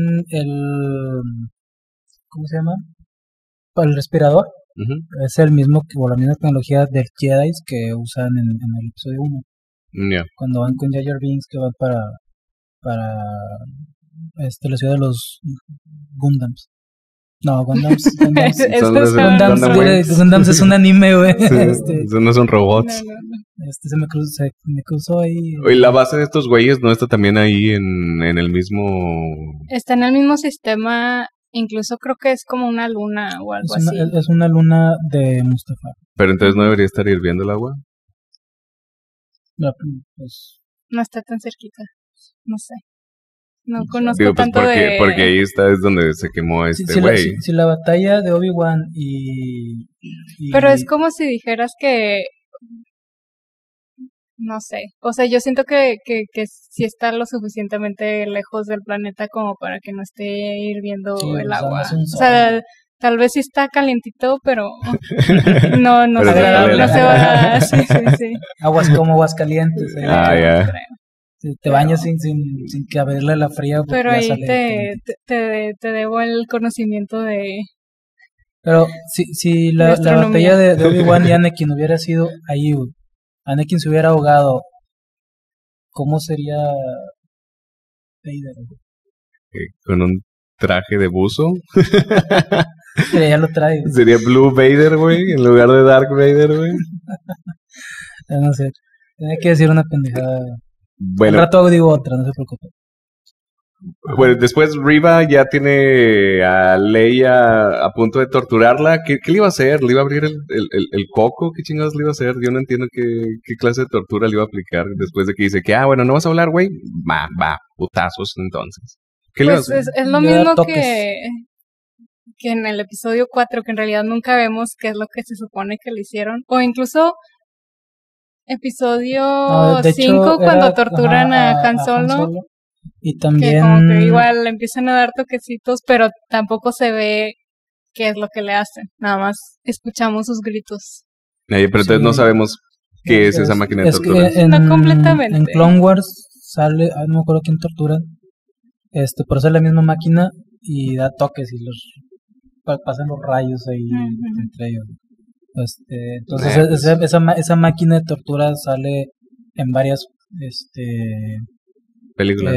¿cómo se llama? El respirador. Es el mismo, o la misma tecnología del Jedi que usan en el episodio 1. Yeah. Cuando van con Jar Jar Binks, que van para la ciudad de los Gundams. No, Gundams Gundams es un anime, güey. Sí, no son robots. No. Se me cruzó ahí. Oye, la base de estos güeyes no está también ahí en el mismo... Está en el mismo sistema. Incluso creo que es como una luna o algo así. Es una luna de Mustafar. Pero entonces no debería estar hirviendo el agua. Pues, no está tan cerquita. No sé. No conozco Digo, pues tanto porque ahí es donde se quemó güey. Si la batalla de Obi-Wan y... Pero es como si dijeras que... No sé. O sea, yo siento que sí está lo suficientemente lejos del planeta como para que no esté hirviendo el agua. O sea, tal vez sí está calientito, pero no Pero se va a... Sí. Aguas como aguas calientes. Ya. Te bañas sin que abrirle la fría. Pero ahí te debo el conocimiento de... Pero si la batalla de Obi-Wan y Anakin hubiera sido ahí, Anakin se hubiera ahogado, ¿cómo sería Vader? Con un traje de buzo. Ya lo trae. Sería Blue Vader, güey, en lugar de Dark Vader, güey. No sé, tenía que decir una pendejada. Bueno, al rato digo otra, no se preocupe. Bueno, después Riva ya tiene a Leia a punto de torturarla. ¿Qué le iba a hacer? ¿Le iba a abrir el coco? ¿Qué chingados le iba a hacer? Yo no entiendo qué clase de tortura le iba a aplicar después de que dice que, bueno, no vas a hablar, güey. Va, putazos entonces. ¿Qué le iba a hacer? Es lo mismo que en el episodio 4, que en realidad nunca vemos qué es lo que se supone que le hicieron. O incluso episodio 5, cuando torturan a Han Solo. Y también... Que como que igual le empiezan a dar toquecitos, pero tampoco se ve qué es lo que le hacen. Nada más escuchamos sus gritos. Pero entonces no sabemos qué es esa máquina de tortura. No completamente. En Clone Wars sale, no me acuerdo quién tortura, pero sale la misma máquina y da toques y pasan los rayos ahí entre ellos. Entonces esa máquina de tortura sale en varias películas,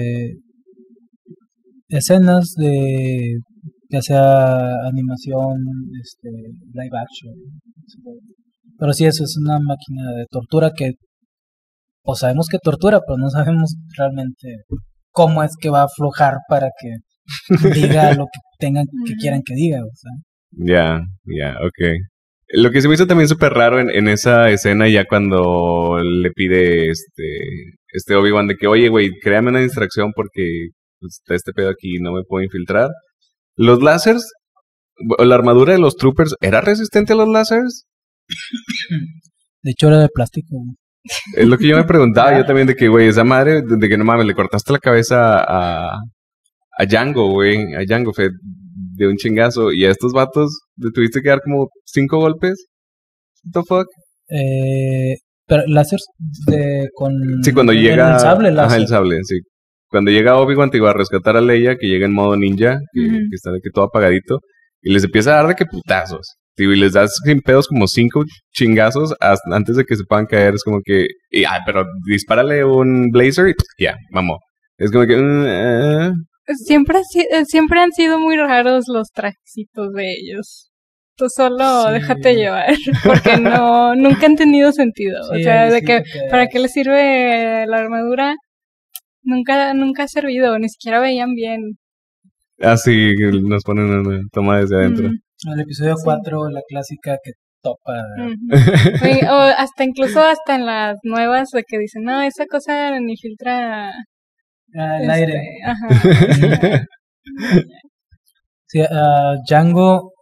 escenas de ya sea animación, live action, pero sí, eso es una máquina de tortura que pues sabemos que tortura, pero no sabemos realmente cómo es que va a aflojar para que diga lo que quieran que diga, o sea. Ya, okay. Lo que se me hizo también súper raro en esa escena, ya cuando le pide este Obi-Wan de que, oye, güey, créame una distracción porque pues está este pedo aquí, no me puedo infiltrar. Los lásers, la armadura de los troopers, ¿era resistente a los lásers? De hecho era de plástico, güey. Es lo que yo me preguntaba, yo también, de que, güey, esa madre, de que no mames, le cortaste la cabeza a Django, güey, a Django Fett, de un chingazo, y a estos vatos le tuviste que dar como 5 golpes. What the fuck? Pero láseres con... Sí, cuando llega... El sable láser. Ajá, el sable, sí. Cuando llega Obi-Wan, te iba a rescatar a Leia, que llega en modo ninja, que está de que todo apagadito, y les empieza a dar de que putazos. Tío, y les das sin pedos como 5 chingazos antes de que se puedan caer. Es como que, pero dispárale un blazer y ya, mamó. Es como que... Siempre han sido muy raros los trajecitos de ellos. Tú solo déjate llevar, porque nunca han tenido sentido. O sea, de que ¿para qué les sirve la armadura? Nunca ha servido, ni siquiera veían bien. Sí, nos ponen una toma desde adentro. El episodio 4, la clásica que topa. O hasta incluso hasta en las nuevas de que dicen, no, esa cosa ni filtra el aire. Ajá. Sí, Django,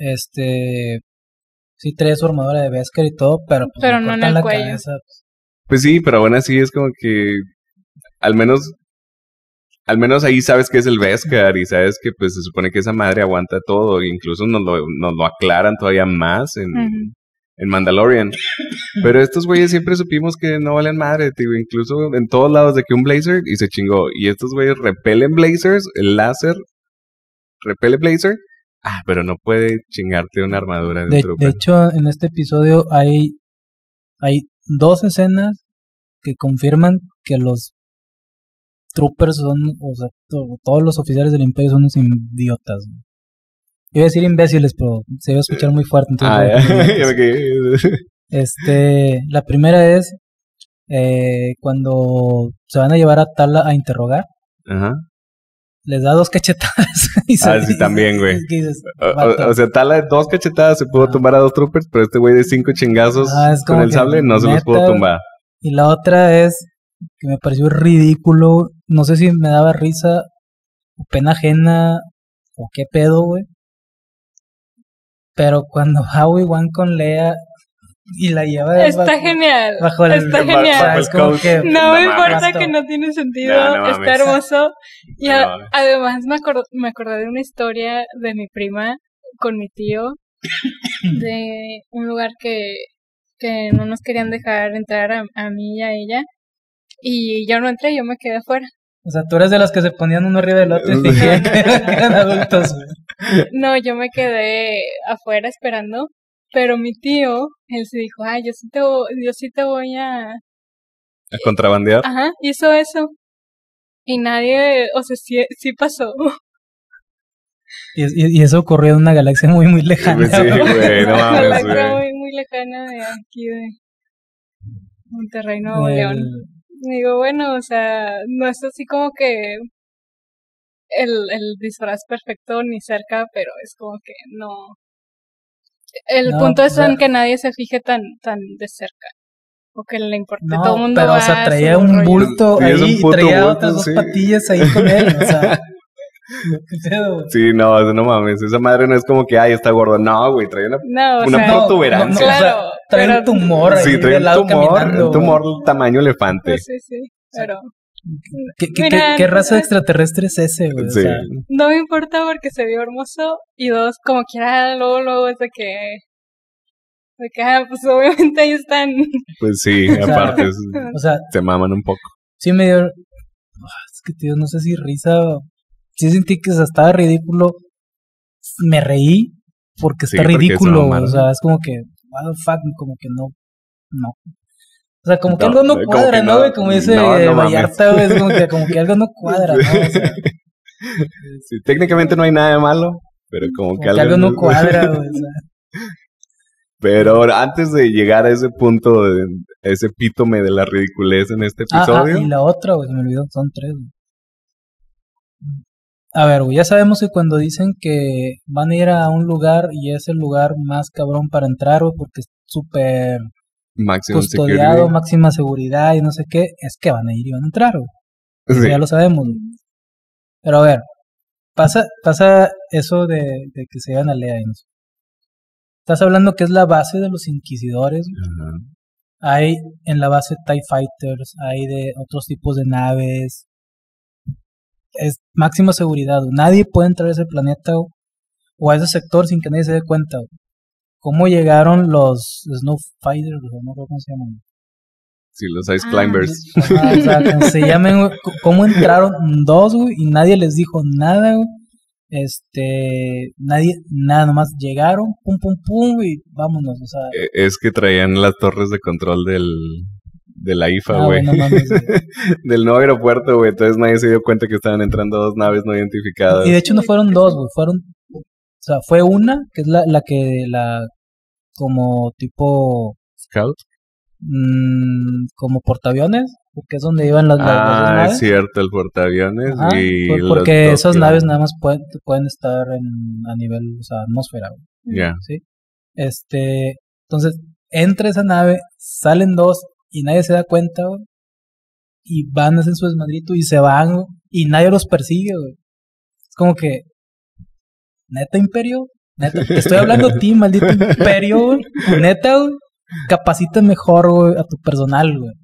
sí trae su armadura de Beskar y todo, pero no en el cuello. Cabeza, pues sí, pero aún así es como que al menos ahí sabes que es el Beskar y sabes que pues se supone que esa madre aguanta todo, e incluso nos lo aclaran todavía más en Mandalorian. Pero estos güeyes siempre supimos que no valen madre, tío, incluso en todos lados de que un blazer y se chingó. Y estos güeyes repelen blazers, el láser repele blazer, pero no puede chingarte una armadura de un trooper. De hecho, en este episodio hay 2 escenas que confirman que los troopers son, o sea, todos los oficiales del Imperio son unos idiotas. Yo iba a decir imbéciles, pero se iba a escuchar muy fuerte. La primera es cuando se van a llevar a Tala a interrogar. Ajá. Les da 2 cachetadas. Sí, también, güey. O sea, Tala de 2 cachetadas se pudo tumbar a 2 troopers, pero este güey de 5 chingazos con el sable no se los pudo tumbar. Y la otra es que me pareció ridículo. No sé si me daba risa o pena ajena o qué pedo, güey. Pero cuando va Obi-Wan con Leia y la lleva está genial. Bajo está genial. Es como que, no me importa que no tiene sentido. Está hermoso. Y además me acordé de una historia de mi prima con mi tío de un lugar que no nos querían dejar entrar a mí y a ella. Y yo no entré, yo me quedé afuera. O sea, tú eres de los que se ponían uno arriba del otro y fingían que eran adultos. No, yo me quedé afuera esperando, pero mi tío, él se dijo, yo sí te voy a contrabandear. Ajá, hizo eso. Y nadie, o sea, sí pasó. Y eso ocurrió en una galaxia muy, muy lejana. Sí, güey, no mames, una galaxia muy, muy lejana de aquí de Monterrey, Nuevo León. Digo, bueno, o sea, no es así como que el disfraz perfecto ni cerca, pero es como que no. El punto es en que nadie se fije tan de cerca. O que le importe, todo el mundo. Pero, o sea, traía un bulto ahí y traía otras 2 patillas ahí con él, o sea. ¿Qué pedo? Sí, no mames, esa madre no es como que, está gordo. No, güey, trae una protuberancia. Claro. Trae un tumor ahí. Sí, trae un tumor tamaño elefante. Pues sí, pero... ¿Qué raza de extraterrestre es ese, güey? Sí. O sea, no me importa porque se vio hermoso. Y 2, como quiera, luego es de que pues obviamente ahí están. Pues sí, aparte, se maman un poco. Sí me dio... Es que, tío, no sé si risa... Sí sentí que estaba ridículo. Me reí porque está ridículo, o sea, es como que... What the fuck, como que no. O sea, como que algo no cuadra, ¿no, güey? Como dice Vallarta, güey, es como que algo no cuadra, ¿no? O sea, sí, técnicamente no hay nada de malo, pero como que algo no cuadra, güey. O sea. Pero antes de llegar a ese punto, ese epítome de la ridiculez en este episodio... y la otra, güey, se me olvidó, son 3, güey. A ver, güey, ya sabemos que cuando dicen que van a ir a un lugar y es el lugar más cabrón para entrar, güey, porque es súper custodiado, security. Máxima seguridad y no sé qué, es que van a ir y van a entrar, güey. Sí. Ya lo sabemos, güey. Pero a ver, pasa eso de que se llevan a Leia. ¿No? Estás hablando que es la base de los inquisidores. Ajá. Hay en la base TIE Fighters, hay de otros tipos de naves. Es máxima seguridad. Nadie puede entrar a ese planeta o a ese sector sin que nadie se dé cuenta. ¿Cómo llegaron los Snow Fighters? No sé cómo se llaman. Sí, los Ice Climbers. Ajá, o sea, como se llamen, ¿cómo entraron dos, güey? Y nadie les dijo nada, güey. Nadie, nada, nomás llegaron, pum, pum, pum, y vámonos, o sea. Es que traían las torres de control de la IFA, güey. No mames, del nuevo aeropuerto, güey. Entonces nadie se dio cuenta que estaban entrando dos naves no identificadas. Y de hecho no fueron dos, güey. O sea, fue una, que es la como tipo Scout. Como portaaviones, porque es donde iban las dos naves. Es cierto, el portaaviones. Ajá, y porque esas naves nada más pueden estar a nivel, o sea, atmósfera. Ya. ¿Sí? Entonces, entra esa nave, salen dos y nadie se da cuenta, güey, y van a hacer su desmadrito y se van, güey, y nadie los persigue, güey. Es como que, neta, Imperio, neta, te estoy hablando a ti, maldito Imperio, güey, neta, güey, capacita mejor, güey, a tu personal, güey.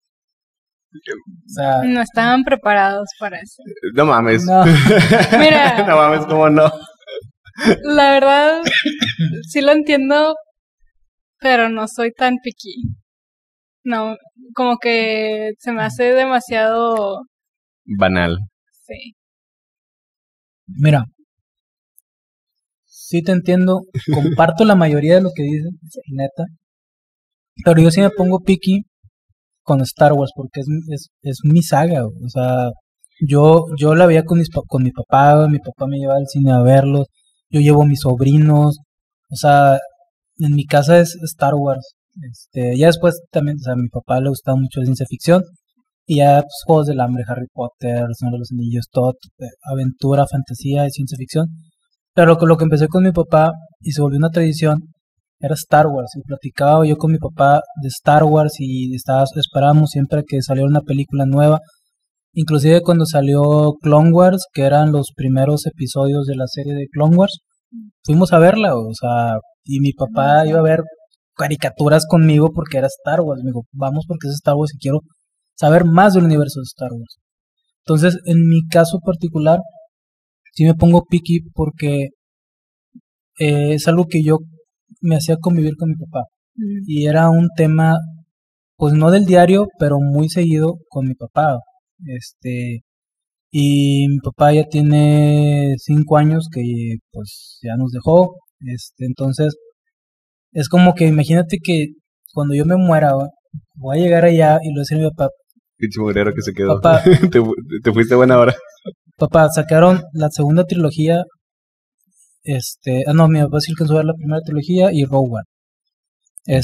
O sea, no estaban preparados para eso. No mames. No. Mira. No mames, ¿cómo no? La verdad, sí lo entiendo, pero no soy tan picky. No, como que se me hace demasiado... Banal. Sí. Mira, sí te entiendo, comparto la mayoría de lo que dices, neta, pero yo sí me pongo picky con Star Wars porque es mi saga, o sea, yo la veía con mi papá me llevaba al cine a verlos, yo llevo a mis sobrinos, o sea, en mi casa es Star Wars. Ya después también, o sea, a mi papá le gustaba mucho la ciencia ficción y ya pues, Juegos del Hambre, Harry Potter, El Señor de los Anillos, todo, aventura, fantasía y ciencia ficción. Pero lo que empecé con mi papá y se volvió una tradición era Star Wars, y platicaba yo con mi papá de Star Wars y esperábamos siempre que saliera una película nueva, inclusive cuando salió Clone Wars, que eran los primeros episodios de la serie de Clone Wars, fuimos a verla, o sea, y mi papá iba a ver caricaturas conmigo porque era Star Wars, me dijo, vamos porque es Star Wars y quiero saber más del universo de Star Wars. Entonces, en mi caso particular, sí me pongo picky porque es algo que yo me hacía convivir con mi papá. Y era un tema, pues no del diario, pero muy seguido con mi papá. Y mi papá ya tiene 5 años que pues ya nos dejó. Entonces, es como que imagínate que cuando yo me muera, voy a llegar allá y le voy a decir a mi papá, pinche mugrero que se quedó. Papá, te fuiste a buena hora. Papá, sacaron la segunda trilogía. No, mi papá sí alcanzó a ver la primera trilogía y Rogue One.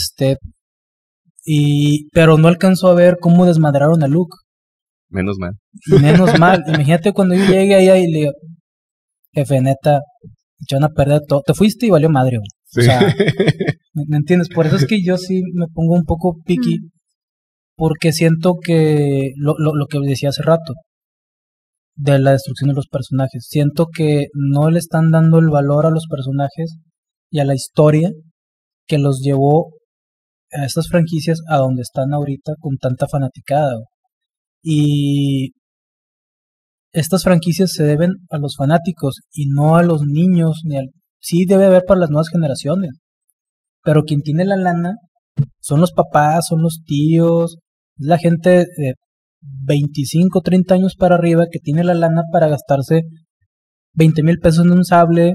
Pero no alcanzó a ver cómo desmadraron a Luke. Menos mal. Menos mal. Imagínate cuando yo llegue allá y le digo, jefe, neta, echaron a perder todo. Te fuiste y valió madre, güey. Sí. O sea, ¿me entiendes? Por eso es que yo sí me pongo un poco picky, porque siento que lo que decía hace rato, de la destrucción de los personajes. Siento que no le están dando el valor a los personajes y a la historia que los llevó a estas franquicias a donde están ahorita con tanta fanaticada. Y estas franquicias se deben a los fanáticos y no a los niños. Sí debe haber para las nuevas generaciones, pero quien tiene la lana son los papás, son los tíos, es la gente de 25, 30 años para arriba que tiene la lana para gastarse 20,000 pesos en un sable,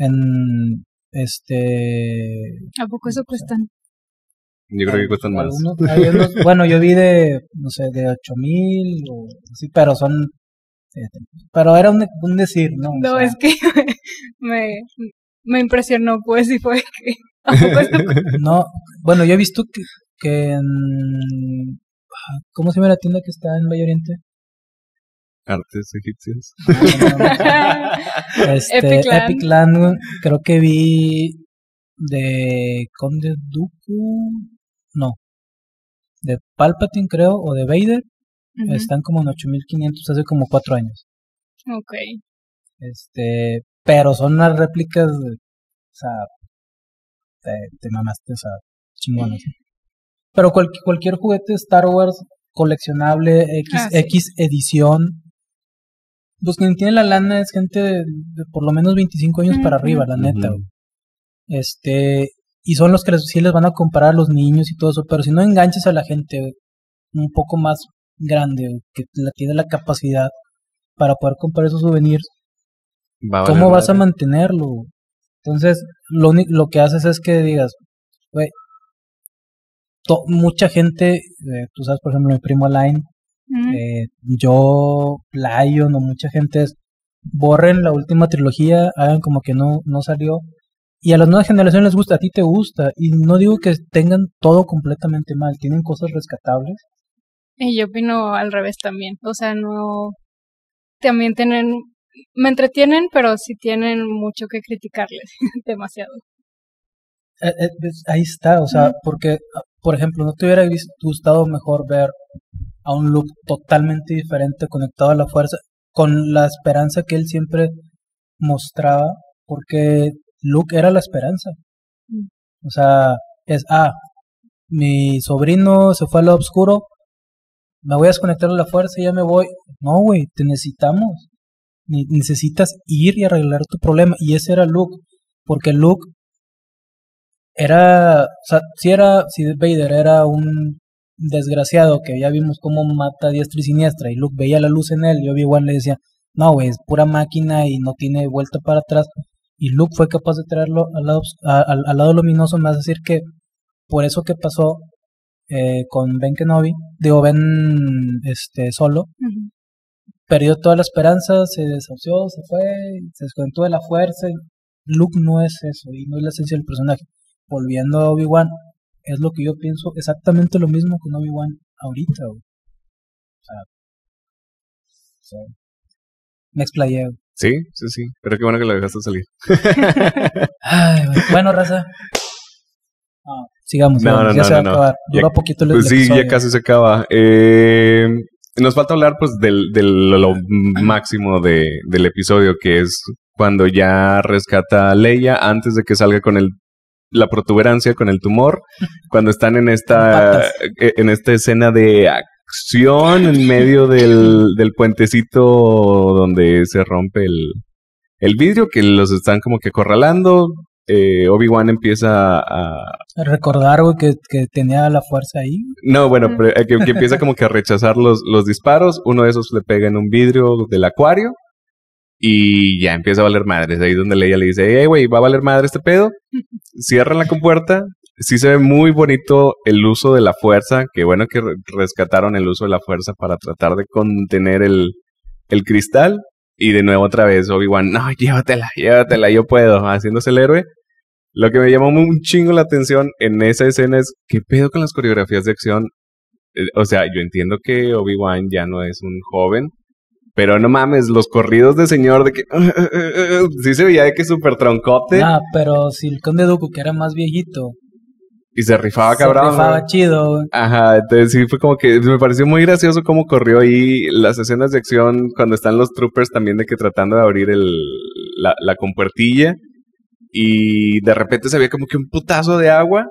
¿A poco eso cuestan? Yo creo que cuestan más. Bueno, yo vi de, no sé, de 8,000 o así, pero son, pero era un decir, ¿no? No, o sea, es que me impresionó, pues, y fue que, ¿a poco eso cuesta? No, bueno, yo he visto que en, ¿cómo se llama la tienda que está en Valle Oriente? Artes egipcios. Epic Land, creo que vi de Conde Dooku, no, de Palpatine creo, o de Vader, están como en 8,500 hace como 4 años. Ok. Pero son unas réplicas, o sea, te mamaste, o sea, chingones. Pero cualquier juguete de Star Wars coleccionable, X edición, pues quien tiene la lana es gente de por lo menos 25 años para arriba, la neta. Y son los que sí les van a comprar a los niños y todo eso, pero si no enganches a la gente un poco más grande, que tiene la capacidad para poder comprar esos souvenirs, ¿cómo vas a mantenerlo? Entonces, lo que haces es que digas, güey, mucha gente, tú sabes, por ejemplo, mi primo Alain, yo, Lion, o mucha gente borren la última trilogía, hagan como que no salió, y a las nuevas generaciones les gusta, a ti te gusta, y no digo que tengan todo completamente mal, tienen cosas rescatables. Y yo opino al revés también, o sea, no, también me entretienen, pero sí tienen mucho que criticarles, demasiado. Ahí está, o sea, porque, por ejemplo, ¿no te hubiera gustado mejor ver a un Luke totalmente diferente, conectado a la fuerza, con la esperanza que él siempre mostraba? Porque Luke era la esperanza. O sea, mi sobrino se fue al lado oscuro, me voy a desconectar de la fuerza y ya me voy. No, güey, te necesitamos. Necesitas ir y arreglar tu problema. Y ese era Luke, porque Luke era, o sea, si Vader era un desgraciado que ya vimos cómo mata a diestra y siniestra, y Luke veía la luz en él, y Obi-Wan le decía, no, güey, es pura máquina y no tiene vuelta para atrás, y Luke fue capaz de traerlo al lado luminoso. Me vas a decir que por eso que pasó con Ben Solo, perdió toda la esperanza, se desahució, se fue, se desconectó de la fuerza. Luke no es eso, y no es la esencia del personaje. Volviendo a Obi-Wan, es lo que yo pienso, exactamente lo mismo con Obi-Wan ahorita, güey. O sea, me explayé, güey. Sí, pero qué bueno que lo dejaste salir. Ay, bueno, raza. Sigamos, ya se va a acabar. Dura poquito el episodio. Sí, ya casi se acaba. Nos falta hablar pues de lo máximo del episodio, que es cuando ya rescata a Leia antes de que salga con la protuberancia, con el tumor, cuando están en esta escena de acción en medio del puentecito donde se rompe el vidrio, que los están como que acorralando. Obi-Wan empieza a recordar, güey, que tenía la fuerza ahí. No, bueno, pero que empieza como que a rechazar los disparos. Uno de esos le pega en un vidrio del acuario y ya empieza a valer madres. Ahí es donde Leia le dice, güey, va a valer madre este pedo. Cierran la compuerta. Sí se ve muy bonito el uso de la fuerza. Qué bueno que rescataron el uso de la fuerza para tratar de contener el cristal. Y de nuevo otra vez Obi-Wan, no, llévatela, yo puedo, haciéndose el héroe. Lo que me llamó un chingo la atención en esa escena es, ¿qué pedo con las coreografías de acción? O sea, yo entiendo que Obi-Wan ya no es un joven, pero no mames, los corridos de señor de que... sí se veía de que súper troncote. Pero si el Conde Dooku, que era más viejito... Y se rifaba cabrón. Se rifaba chido. Ajá, entonces sí fue como que me pareció muy gracioso cómo corrió ahí las escenas de acción cuando están los troopers también de que tratando de abrir la compuertilla y de repente se veía como que un putazo de agua,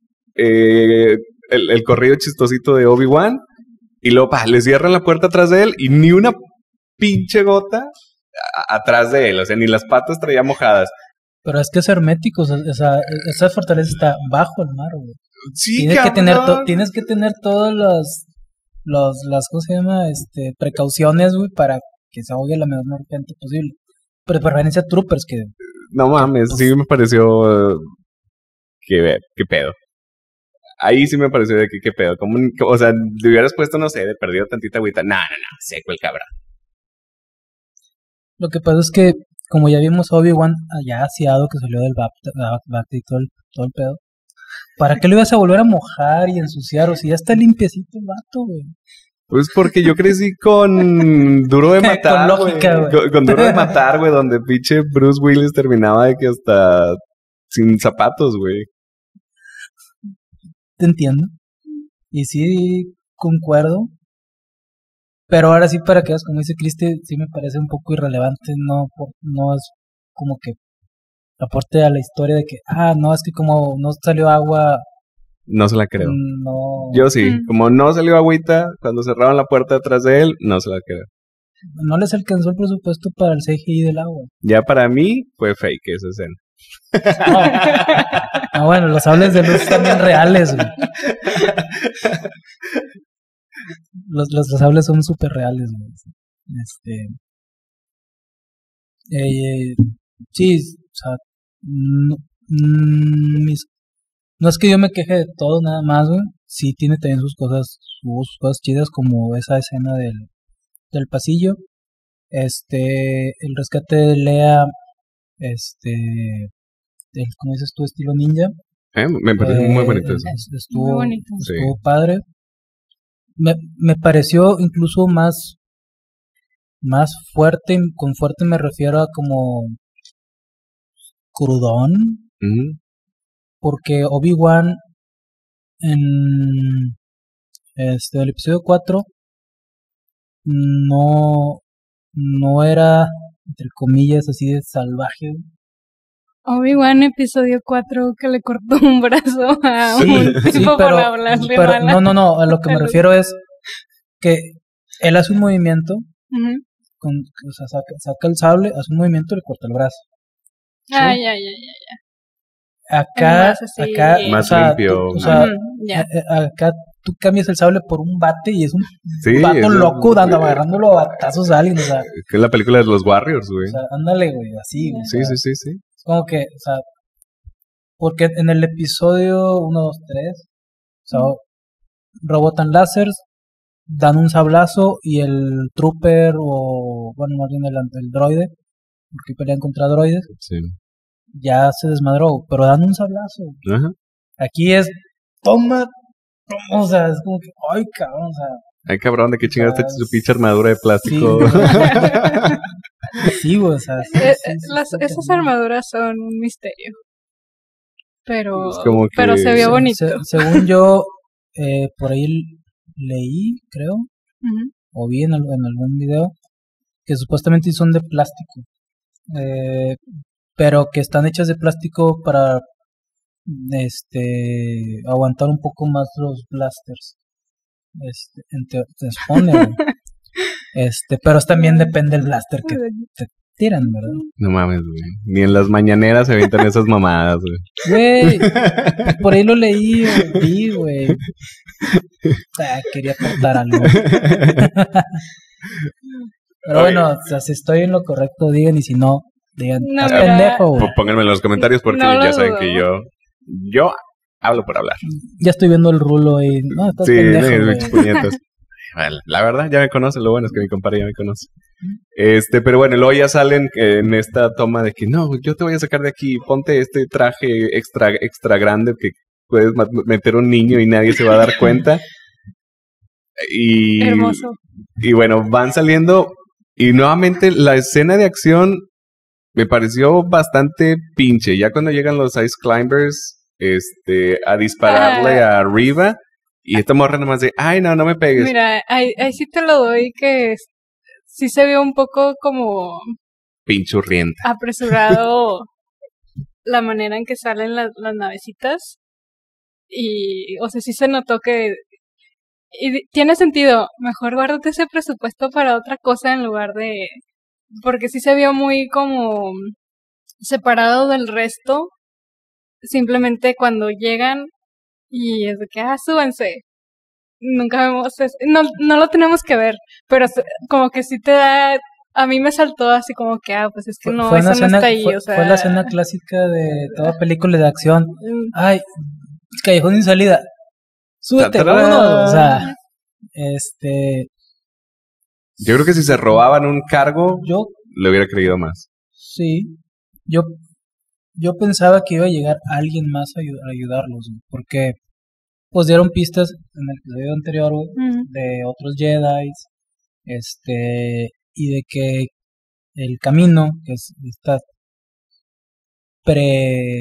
el corrido chistosito de Obi-Wan y luego le cierran la puerta atrás de él y ni una pinche gota atrás de él, o sea, ni las patas traía mojadas. Pero es que es hermético, o sea, esa fortaleza está bajo el mar, güey. Sí, tienes que tener todas las ¿cómo se llama? Precauciones, güey, para que se ahogue la menor gente posible. Pero preferencia troopers que... No mames, sí me pareció... ¿Qué pedo? Ahí sí me pareció de que qué pedo. O sea, le hubieras puesto, no sé, de perdido tantita agüita. No, seco el cabrón. Lo que pasa es que como ya vimos Obi-Wan allá aseado que salió del Bacta y todo el pedo, ¿para qué lo ibas a volver a mojar y ensuciar? O si ya está limpiecito el vato, güey. Pues porque yo crecí con Duro de Matar, con lógica, güey. Con Duro de Matar, güey, donde pinche Bruce Willis terminaba de que hasta sin zapatos, güey. Te entiendo. Y sí, concuerdo. Pero ahora sí, para que veas, como dice Cristi, sí me parece un poco irrelevante, no es como que aporte a la historia de que, no, es que como no salió agua, No se la creo. no, Yo sí. Como no salió agüita cuando cerraron la puerta detrás de él, no se la creo. no les alcanzó el presupuesto para el CGI del agua. Ya para mí fue fake esa escena. No, bueno, los sables de luz también reales, güey. Los sables son súper reales, güey. Sí, o sea, no, no es que yo me queje de todo nada más, güey. Sí tiene también hubo sus cosas chidas, como esa escena del pasillo. El rescate de Lea, ¿cómo dices tú? Estilo ninja. Me parece muy bonito eso. Estuvo, Muy bonito. estuvo padre. Me pareció incluso más fuerte. Con fuerte me refiero a como crudón. Porque Obi-Wan en el episodio 4 no era, entre comillas, así de salvaje. Obi-Wan episodio 4 que le cortó un brazo a un tipo por hablarle mal. No, a lo que me refiero es que él hace un movimiento, o sea, saca el sable, hace un movimiento y le corta el brazo. ¿Sí? Ya. Acá, más limpio. Acá tú cambias el sable por un bate y es un vato es loco agarrándolo a batazos a alguien, o sea. Que es la película de los Warriors, güey. O sea, ándale, güey, así, güey. Sí. Es como que, o sea, porque en el episodio 1, 2, 3, o sea, robotan láseres, dan un sablazo y el trooper bueno, más bien el droide, porque pelean contra droides, ya se desmadró, pero dan un sablazo. Ajá. Aquí es, toma, o sea, es como que, ay, cabrón, o sea. Ay, cabrón, ¿de qué chingados te su pinche armadura de plástico? Sí, güey, o sea. Esas armaduras son un misterio. Pero que se vio bonito. Según yo, por ahí leí, creo, o vi en algún video, que supuestamente son de plástico. Pero que están hechas de plástico para aguantar un poco más los blasters. Se supone, pero también depende del blaster que te tiran, ¿verdad? No mames, güey. Ni en las mañaneras se avientan esas mamadas, güey. Güey, por ahí lo leí, vi, güey. Quería aportar algo. Pero bueno, o sea, si estoy en lo correcto, digan, y si no, digan, estás pendejo, güey. Pónganme en los comentarios porque ya saben que yo hablo por hablar. Ya estoy viendo el rulo y no, estás pendejo, güey. Bueno, la verdad, ya me conocen, lo bueno es que mi compadre ya me conoce. Pero bueno, luego ya salen en esta toma de que no, yo te voy a sacar de aquí, ponte este traje extra grande que puedes meter un niño y nadie se va a dar cuenta. Hermoso. Y bueno, van saliendo y nuevamente la escena de acción me pareció bastante pinche. Ya cuando llegan los Ice Climbers a dispararle a Riva y esta morra nomás de, ay, no me pegues. Mira, ahí sí te lo doy, que sí se vio un poco como pinchurrienta, apresurado la manera en que salen las navecitas. Y, o sea, sí se notó que y tiene sentido, mejor guárdate ese presupuesto para otra cosa en lugar de, porque sí se vio muy como separado del resto, simplemente cuando llegan y es de que, súbanse, nunca vemos, no lo tenemos que ver, pero como que sí te da, a mí me saltó así como que, pues es que no, eso no está ahí, o sea. Fue la escena clásica de toda película de acción, ay, callejón sin salida, súbete, vámonos, o sea, yo creo que si se robaban un cargo, le hubiera creído más. Sí, yo pensaba que iba a llegar alguien más a ayudarlos, porque pues dieron pistas en el episodio anterior de otros Jedi, y de que el camino, que es esta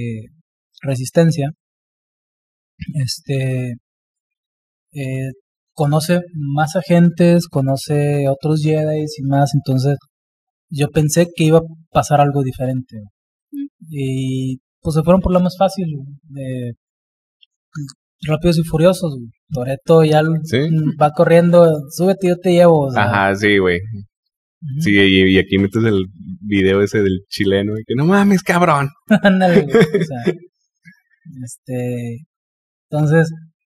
pre-resistencia, conoce más agentes, conoce otros Jedi y más, entonces yo pensé que iba a pasar algo diferente. Y pues se fueron por lo más fácil, de Rápidos y Furiosos. Toretto ya va corriendo, súbete, yo te llevo. O sea. Ajá, sí, güey. Uh-huh. Sí, y aquí metes el video ese del chileno, y que no mames, cabrón. Ándale, güey. O sea, entonces,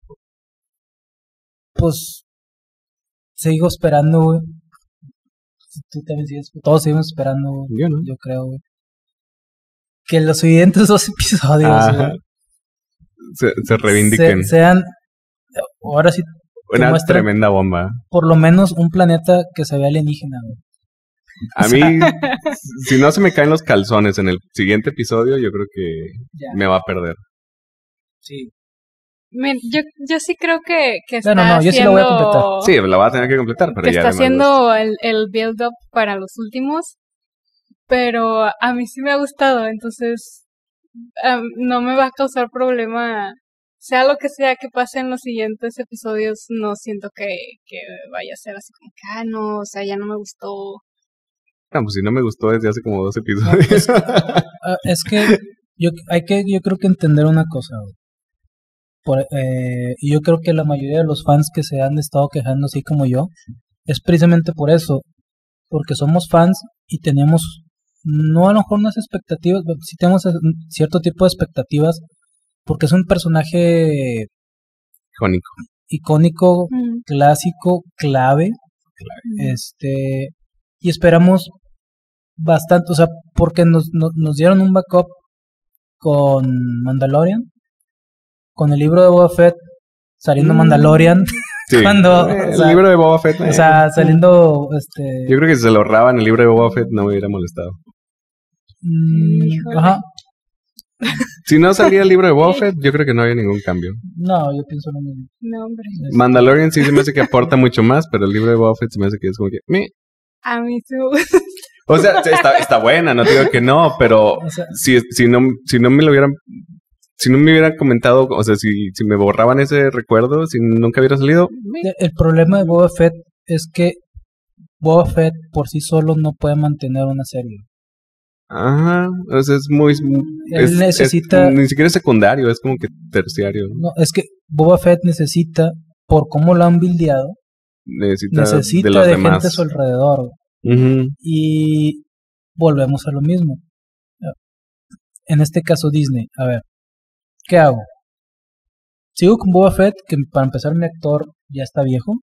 pues, sigo esperando, güey. Tú también sigues, todos seguimos esperando, güey. Yo creo, güey. Que los siguientes 2 episodios, güey, se reivindiquen. Sean, ahora sí, una tremenda bomba. Por lo menos un planeta que se vea alienígena, güey. A mí, si no se me caen los calzones en el siguiente episodio, yo creo que me va a perder. Sí. Yo sí creo que está no, yo sí lo voy a completar. Sí, lo voy a tener que completar. Pero que ya está haciendo el build-up para los últimos. Pero a mí sí me ha gustado, entonces no me va a causar problema. Sea lo que sea que pase en los siguientes episodios, no siento que vaya a ser así como que, no, o sea, ya no me gustó. No, pues si no me gustó desde hace como 2 episodios. Es que yo creo que entender una cosa, y yo creo que la mayoría de los fans que se han estado quejando así como yo, es precisamente por eso, porque somos fans y tenemos, no a lo mejor unas expectativas, pero sí tenemos cierto tipo de expectativas, porque es un personaje icónico, clásico, clave, y esperamos bastante, o sea, porque nos dieron un backup con Mandalorian, con el libro de Boba Fett saliendo Mandalorian. Sí, cuando, el libro de Boba Fett. O sea, saliendo Yo creo que si se lo ahorraban el libro de Boba Fett no me hubiera molestado. Ajá. Si no salía el libro de Boba Fett, yo creo que no había ningún cambio. No, yo pienso lo mismo. No, hombre. Mandalorian sí se me hace que aporta mucho más, pero el libro de Boba Fett se me hace que es como que... A mí sí. O sea, está buena, no digo que no, pero o sea, si no me lo hubieran... Si no me hubieran comentado, o sea, si me borraban ese recuerdo, si nunca hubiera salido... El problema de Boba Fett es que Boba Fett por sí solo no puede mantener una serie. Ajá, o sea, es muy... Él necesita... ni siquiera es secundario, es como que terciario. No, es que Boba Fett necesita, por cómo lo han buildeado, necesita de gente a su alrededor. Uh-huh. Y volvemos a lo mismo. En este caso Disney, a ver, ¿qué hago? ¿Sigo con Boba Fett, que para empezar mi actor ya está viejo?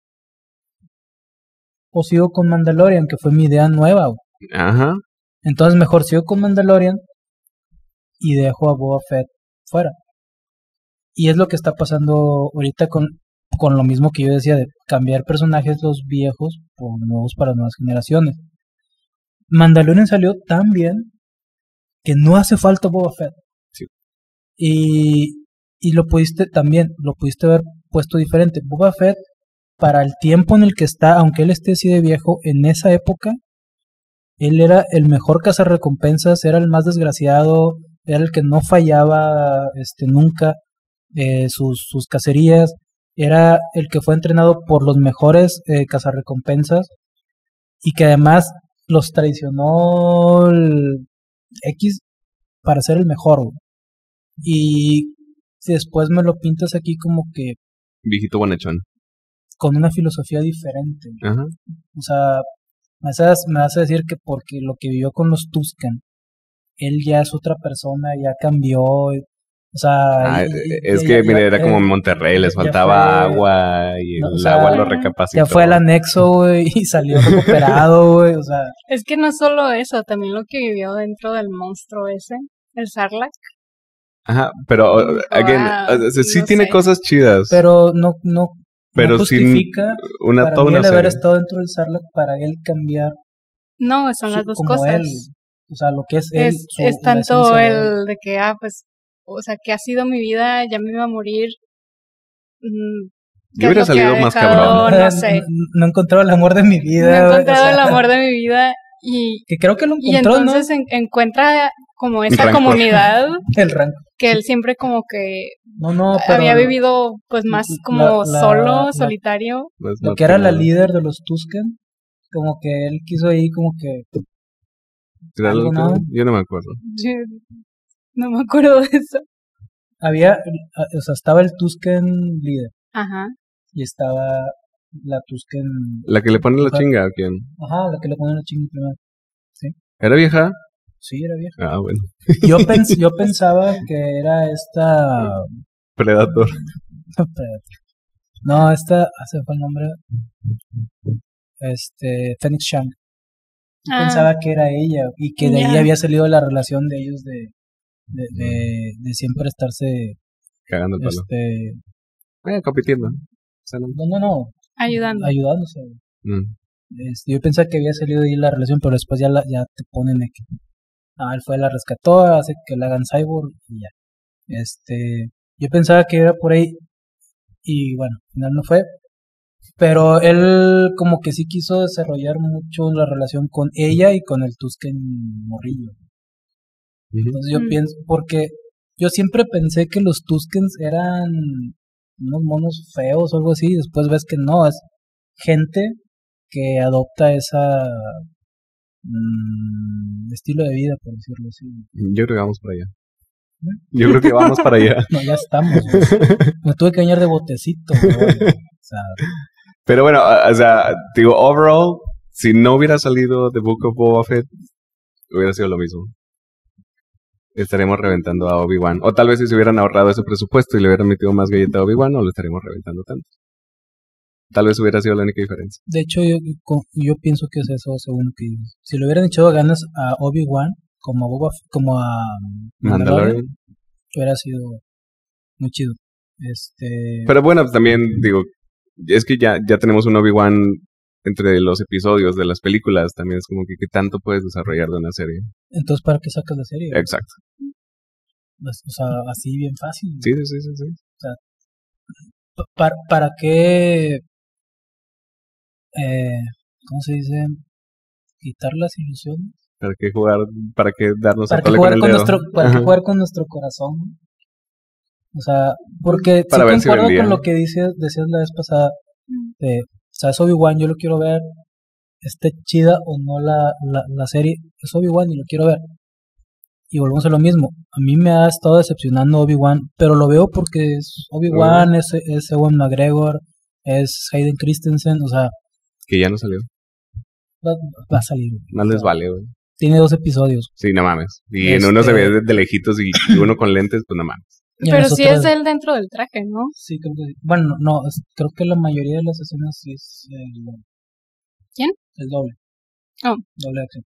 ¿O sigo con Mandalorian, que fue mi idea nueva? Ajá. Entonces mejor sigo con Mandalorian y dejo a Boba Fett fuera. Y es lo que está pasando ahorita con lo mismo que yo decía de cambiar personajes los viejos por nuevos para nuevas generaciones. Mandalorian salió tan bien que no hace falta Boba Fett. Sí. Y lo pudiste haber puesto diferente. Boba Fett, para el tiempo en el que está, aunque él esté así de viejo, en esa época, él era el mejor cazarrecompensas, era el más desgraciado, era el que no fallaba nunca sus cacerías, era el que fue entrenado por los mejores cazarrecompensas y que además los traicionó el X para ser el mejor. Y después me lo pintas aquí como que viejito bonachón con una filosofía diferente. Ajá. O sea, me vas a decir que porque lo que vivió con los Tusken, él ya es otra persona, ya cambió. O sea, mire, era como en Monterrey, les faltaba agua y el agua lo recapacitó. Ya fue el anexo, güey, y salió recuperado, güey, o sea. Es que no solo eso, también lo que vivió dentro del monstruo ese, el Sarlacc. Ajá, pero sí tiene cosas chidas. Pero no justifica para toda mí una el haber serie. estado dentro del Sarlacc para él cambiar. No, son las dos como cosas. Él, o sea, lo que es él. Es tanto el de que, pues, o sea, que ha sido mi vida, ya me iba a morir. Yo hubiera salido más cabrón. No sé. No he encontrado el amor de mi vida. No he encontrado el amor de mi vida Y, Que creo que lo y encontró, ¿no? entonces encuentra como esa Rancor. comunidad El rango. que él siempre como que No, pero había vivido pues más como solitario. lo que era la líder de los Tusken, como que él quiso ahí como que algo, ¿no? Yo no me acuerdo. Yo no me acuerdo de eso. Había, o sea, estaba el Tusken líder Ajá. y estaba la Tusken, ¿La que le pone la Ajá. chinga a quién? ajá, la que le ponen la chinga primero. ¿Era vieja? Sí, era vieja. Ah, bueno. Yo pensaba que era esta Predator. no, esta, se fue el nombre, Phoenix Shank. Yo Ah. pensaba que era ella y que de ahí Ya. había salido la relación de ellos de siempre estarse, Cagando el palo. Compitiendo. O sea, no, Ayudando. ayudándose. Mm. Yo pensaba que había salido de ahí la relación, pero después ya te ponen de que él fue, la rescató, hace que la hagan cyborg y ya. Yo pensaba que era por ahí y bueno, al final no fue. Pero él como que sí quiso desarrollar mucho la relación con ella y con el Tusken morrillo. Entonces yo pienso, porque yo siempre pensé que los Tuskens eran unos monos feos o algo así, después ves que no, es gente que adopta esa estilo de vida, por decirlo así. Yo creo que vamos para allá. Yo creo que vamos para allá. No, ya estamos. Me tuve que bañar de botecito. O sea, Pero bueno, o sea, digo, overall, si no hubiera salido The Book of Boba Fett, hubiera sido lo mismo. Estaremos reventando a Obi-Wan. O tal vez si se hubieran ahorrado ese presupuesto y le hubieran metido más galleta a Obi-Wan, no lo estaremos reventando tanto. Tal vez hubiera sido la única diferencia. de hecho, yo pienso que es eso, según lo que dices. Si le hubieran echado ganas a Obi-Wan, como a Mandalorian, hubiera sido muy chido. Pero bueno, también digo, es que ya tenemos un Obi-Wan entre los episodios de las películas. También es como que qué tanto puedes desarrollar de una serie. Entonces, ¿para qué sacas la serie? Exacto. O sea, así bien fácil. Sí. ¿Para qué? ¿Cómo se dice? Quitar las ilusiones. ¿Para qué jugar? ¿Para qué darnos ¿Para a qué tole jugar con con el dedo? ¿para qué jugar con nuestro corazón? O sea, porque Para sí ver si concuerdo vendía. con lo que decías la vez pasada. O sea, es Obi-Wan, yo lo quiero ver. Esté chida o no la serie, es Obi-Wan y lo quiero ver. Y volvemos a lo mismo. A mí me ha estado decepcionando Obi-Wan, pero lo veo porque es Obi-Wan, es Ewan McGregor, es Hayden Christensen, o sea, Que ya no salió. va a salir. Más les vale, güey. Tiene 2 episodios. Sí, no mames. Y en uno se ve de lejitos y uno con lentes, pues no mames. Y en Pero las sí otras- es él dentro del traje, ¿no? Sí, creo que sí. Bueno, no, creo que la mayoría de las escenas sí es ¿Quién? el doble. Oh. Doble acción.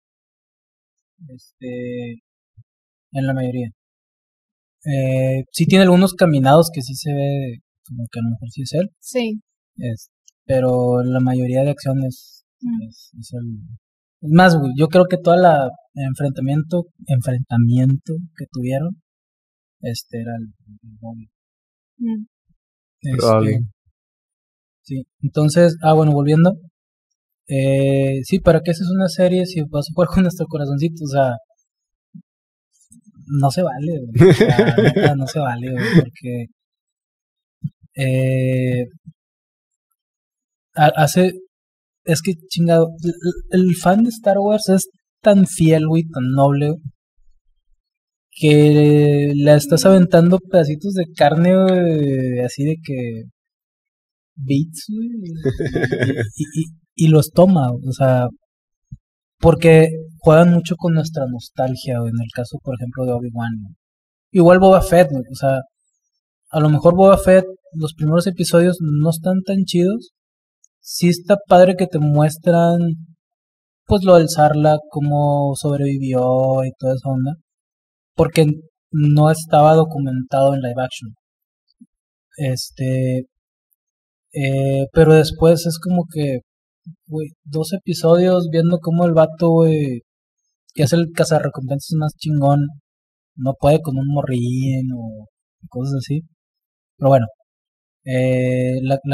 En la mayoría. Sí tiene algunos caminados que sí se ve como que a lo mejor sí es él. Sí. Pero la mayoría de acciones es el... Es más, güey, yo creo que toda la enfrentamiento que tuvieron, era el doble. Probable. Sí, entonces, bueno, volviendo. Sí, ¿para qué haces una serie si vas a jugar con nuestro corazoncito? O sea, no se vale, güey. O sea, neta, no se vale, güey, porque es que chingado, el fan de Star Wars es tan fiel, güey, tan noble, güey, que le estás aventando pedacitos de carne, güey, así de que bits, güey, y los toma, o sea, porque juegan mucho con nuestra nostalgia, güey, en el caso, por ejemplo, de Obi-Wan, güey. Igual Boba Fett, güey, o sea, a lo mejor Boba Fett, los primeros episodios no están tan chidos. Sí está padre que te muestran, pues, lo del Sarlacc, cómo sobrevivió y toda esa onda, porque no estaba documentado en live action. Pero después es como que, güey, 2 episodios viendo cómo el vato, güey, que es el cazarrecompensas más chingón, no puede con un morrín o cosas así. Pero bueno,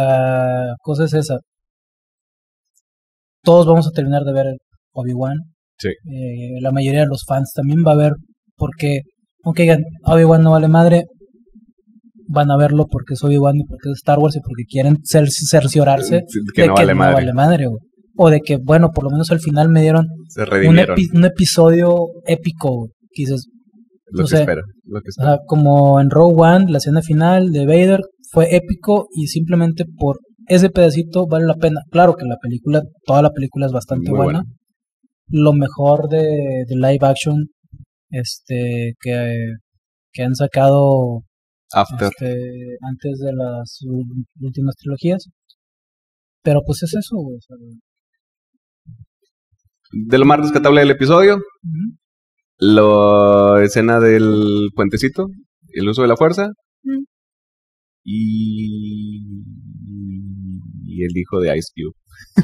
la cosa es esa. Todos vamos a terminar de ver Obi-Wan. Sí. La mayoría de los fans también va a ver, porque aunque digan Obi-Wan no vale madre, van a verlo porque es Obi-Wan y porque es Star Wars y porque quieren cerciorarse que de no que vale no madre. vale madre, güey. O de que, bueno, por lo menos al final me dieron Se redimieron. un episodio épico, güey, que dices, Lo no que sé. espero. Lo que o espero. sea, como en Rogue One, la escena final de Vader fue épico y simplemente por ese pedacito vale la pena. Claro que toda la película es bastante Muy buena. Lo mejor de live action que han sacado After. antes de las últimas trilogías. Pero pues es eso, güey. O sea, De lo más rescatable del episodio, ujú. la escena del puentecito, el uso de la fuerza Mm. y el hijo de Ice Cube.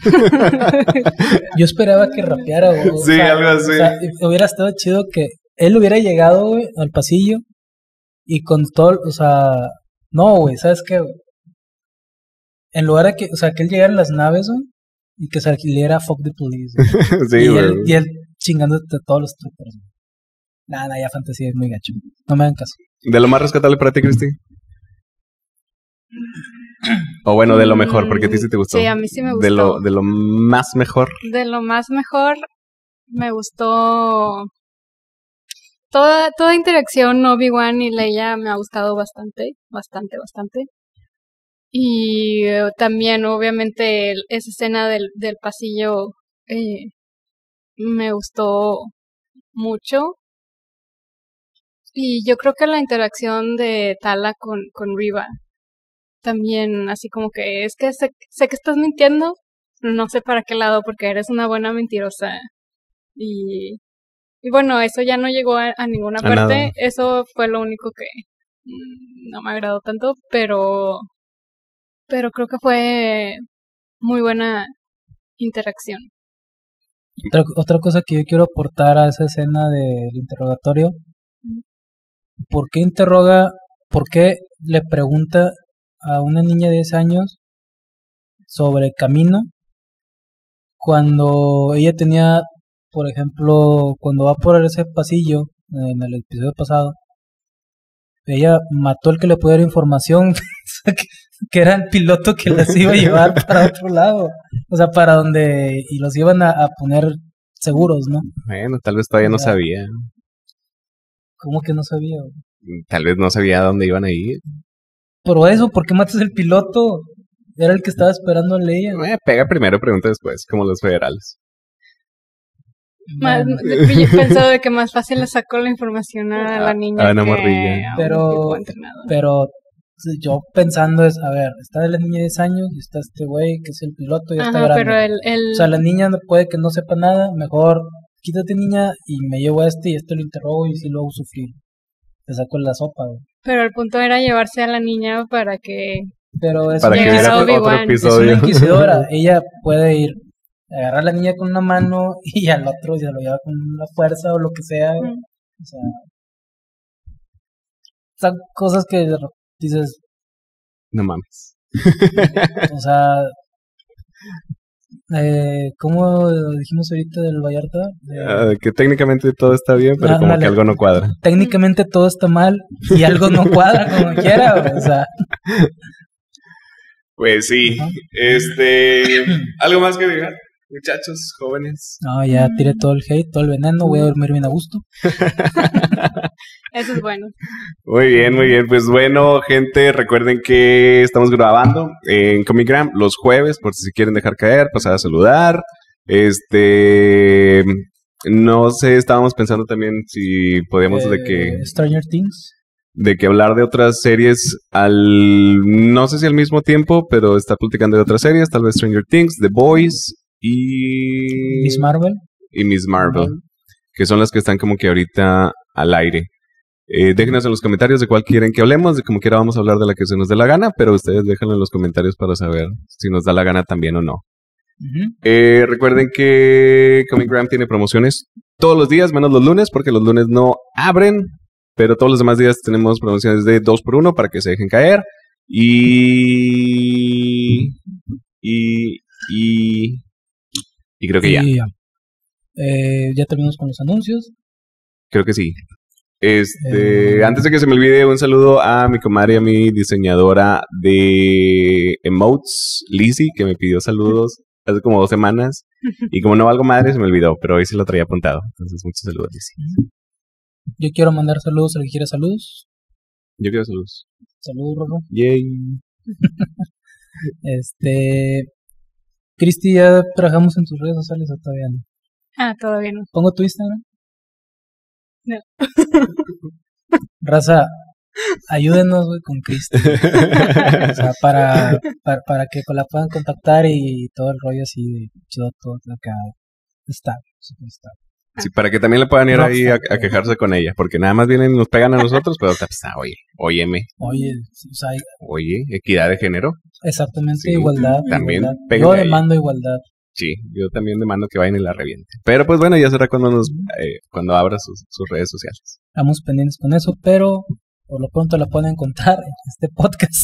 Yo esperaba que rapeara, güey. Sí, algo así. O sea, hubiera estado chido que él hubiera llegado, güey, al pasillo y con todo, o sea, no, güey, ¿sabes qué, güey? En lugar de que, o sea, que él llegara en las naves, güey, y que se alquilara Fuck the Police, güey. Sí, güey. y él chingándote a todos los troopers, güey. Nada, ya fantasía es muy gacho. No me hagan caso. De lo más rescatable para ti, Cristi. O bueno, de lo mejor, porque a ti sí te gustó. Sí, a mí sí me gustó. De lo más mejor. De lo más mejor, me gustó toda interacción Obi-Wan y Leia me ha gustado bastante. Y también, obviamente, esa escena del pasillo me gustó mucho. Y yo creo que la interacción de Tala con Riva también, así como que es que sé que estás mintiendo, no sé para qué lado, porque eres una buena mentirosa. Y bueno, eso ya no llegó a ninguna parte. Nada. Eso fue lo único que no me agradó tanto, pero creo que fue muy buena interacción. Otra cosa que yo quiero aportar a esa escena del interrogatorio. ¿Por qué le pregunta a una niña de 10 años sobre camino cuando ella tenía, por ejemplo, cuando va por ese pasillo en el episodio pasado, ella mató al que le pudiera dar información que era el piloto que las iba a llevar para otro lado, o sea, para donde, y los iban a poner seguros, ¿no? Bueno, tal vez todavía no Ya. sabía. ¿Cómo que no sabía? Tal vez no sabía a dónde iban a ir. Por eso, ¿por qué matas al piloto? Era el que estaba esperando a Leia. Pega primero, pregunta después, como los federales. Yo pensaba de que más fácil le sacó la información a la niña a una que morrilla. a un Pero- tipo entrenado. Pero yo pensando es, a ver, está la niña de 10 años y está este güey que es el piloto y ya está Ajá, grande. pero el O sea, la niña puede que no sepa nada, mejor quítate niña y me llevo a este y esto lo interrogo y si lo hago sufrir. Te saco la sopa, güey. pero el punto era llevarse a la niña para que Pero es Para una, que Llegara viera otro Obi-Wan. es una episodio. inquisidora. Ella puede ir, agarrar a la niña con una mano y al otro se lo lleva con la fuerza o lo que sea. Güey. O sea, son cosas que dices, No mames. o sea, ¿cómo dijimos ahorita del Vallarta? Que técnicamente todo está bien, pero como Ándale. que algo no cuadra. Técnicamente todo está mal y algo no cuadra como quiera, güey, o sea, Pues sí. Ajá. ¿Algo más que digan? Muchachos, jóvenes. no, ya tiré todo el hate, todo el veneno, voy a dormir bien a gusto. eso es bueno. Muy bien, muy bien. Pues bueno, gente, recuerden que estamos grabando en Comigram los jueves, por si quieren dejar caer, pasar a saludar. No sé, estábamos pensando también si podíamos Stranger Things. de que hablar de otras series no sé si al mismo tiempo, pero estar platicando de otras series, tal vez Stranger Things, The Boys y Miss Marvel. Miss Marvel, que son las que están como que ahorita al aire. Déjenos en los comentarios de cuál quieren que hablemos, de como quiera vamos a hablar de la que se nos dé la gana, pero ustedes déjenlo en los comentarios para saber si nos da la gana también o no. Ujú. Recuerden que Comigram tiene promociones todos los días, menos los lunes, porque los lunes no abren, pero todos los demás días tenemos promociones de 2x1 para que se dejen caer. Y creo que ya. Y Ya terminamos con los anuncios. Creo que sí. Antes de que se me olvide, un saludo a mi comadre y a mi diseñadora de emotes, Lizzy, que me pidió saludos hace como 2 semanas. Y como no valgo madre, se me olvidó, pero hoy se lo traía apuntado. Entonces, muchos saludos, Lizzy. Yo quiero mandar saludos al que quiera saludos. Yo quiero saludos. Saludos, Rorro. Yay. Cristi, ¿ya trabajamos en tus redes sociales o todavía no? Todavía no. ¿Pongo tu Instagram? No. Raza, ayúdenos, güey, con Cristi. O sea, para que la puedan contactar y todo el rollo así de chido, todo acá. Está. Sí, para que también le puedan ir ahí a Rockstar. quejarse con ella, porque nada más vienen y nos pegan a nosotros, pero óyeme, Oye, o sea, oye, equidad de género. Exactamente, Sí, igualdad. también igualdad. pégale Yo ahí. demando igualdad. Sí, yo también demando que vayan y la revienten. Pero pues bueno, ya será cuando abra sus redes sociales. Estamos pendientes con eso, pero por lo pronto la pueden encontrar en este podcast.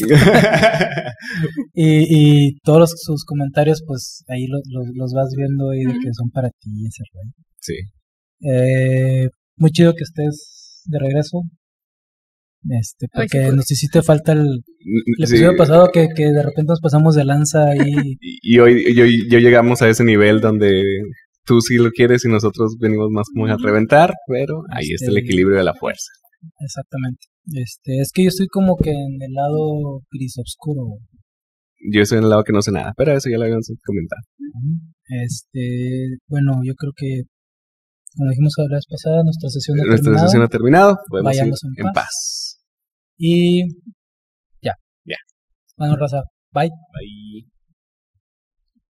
y todos sus comentarios, pues ahí los vas viendo y de que son para ti ese rollo. Sí. Muy chido que estés de regreso. Porque Ay, sí, nos hiciste falta el Sí. episodio pasado que de repente nos pasamos de lanza ahí. Y hoy yo llegamos a ese nivel donde tú sí lo quieres y nosotros venimos más como a reventar, pero ahí está el equilibrio de la fuerza. Exactamente. Es que yo estoy como que en el lado gris oscuro. Yo estoy en el lado que no sé nada, pero eso ya lo habíamos comentado. Bueno, yo creo que como dijimos la vez pasada, nuestra sesión Nuestra sesión ha terminado, podemos ir Vayamos en paz. Y ya. Ya. Bueno, raza, bye. Bye.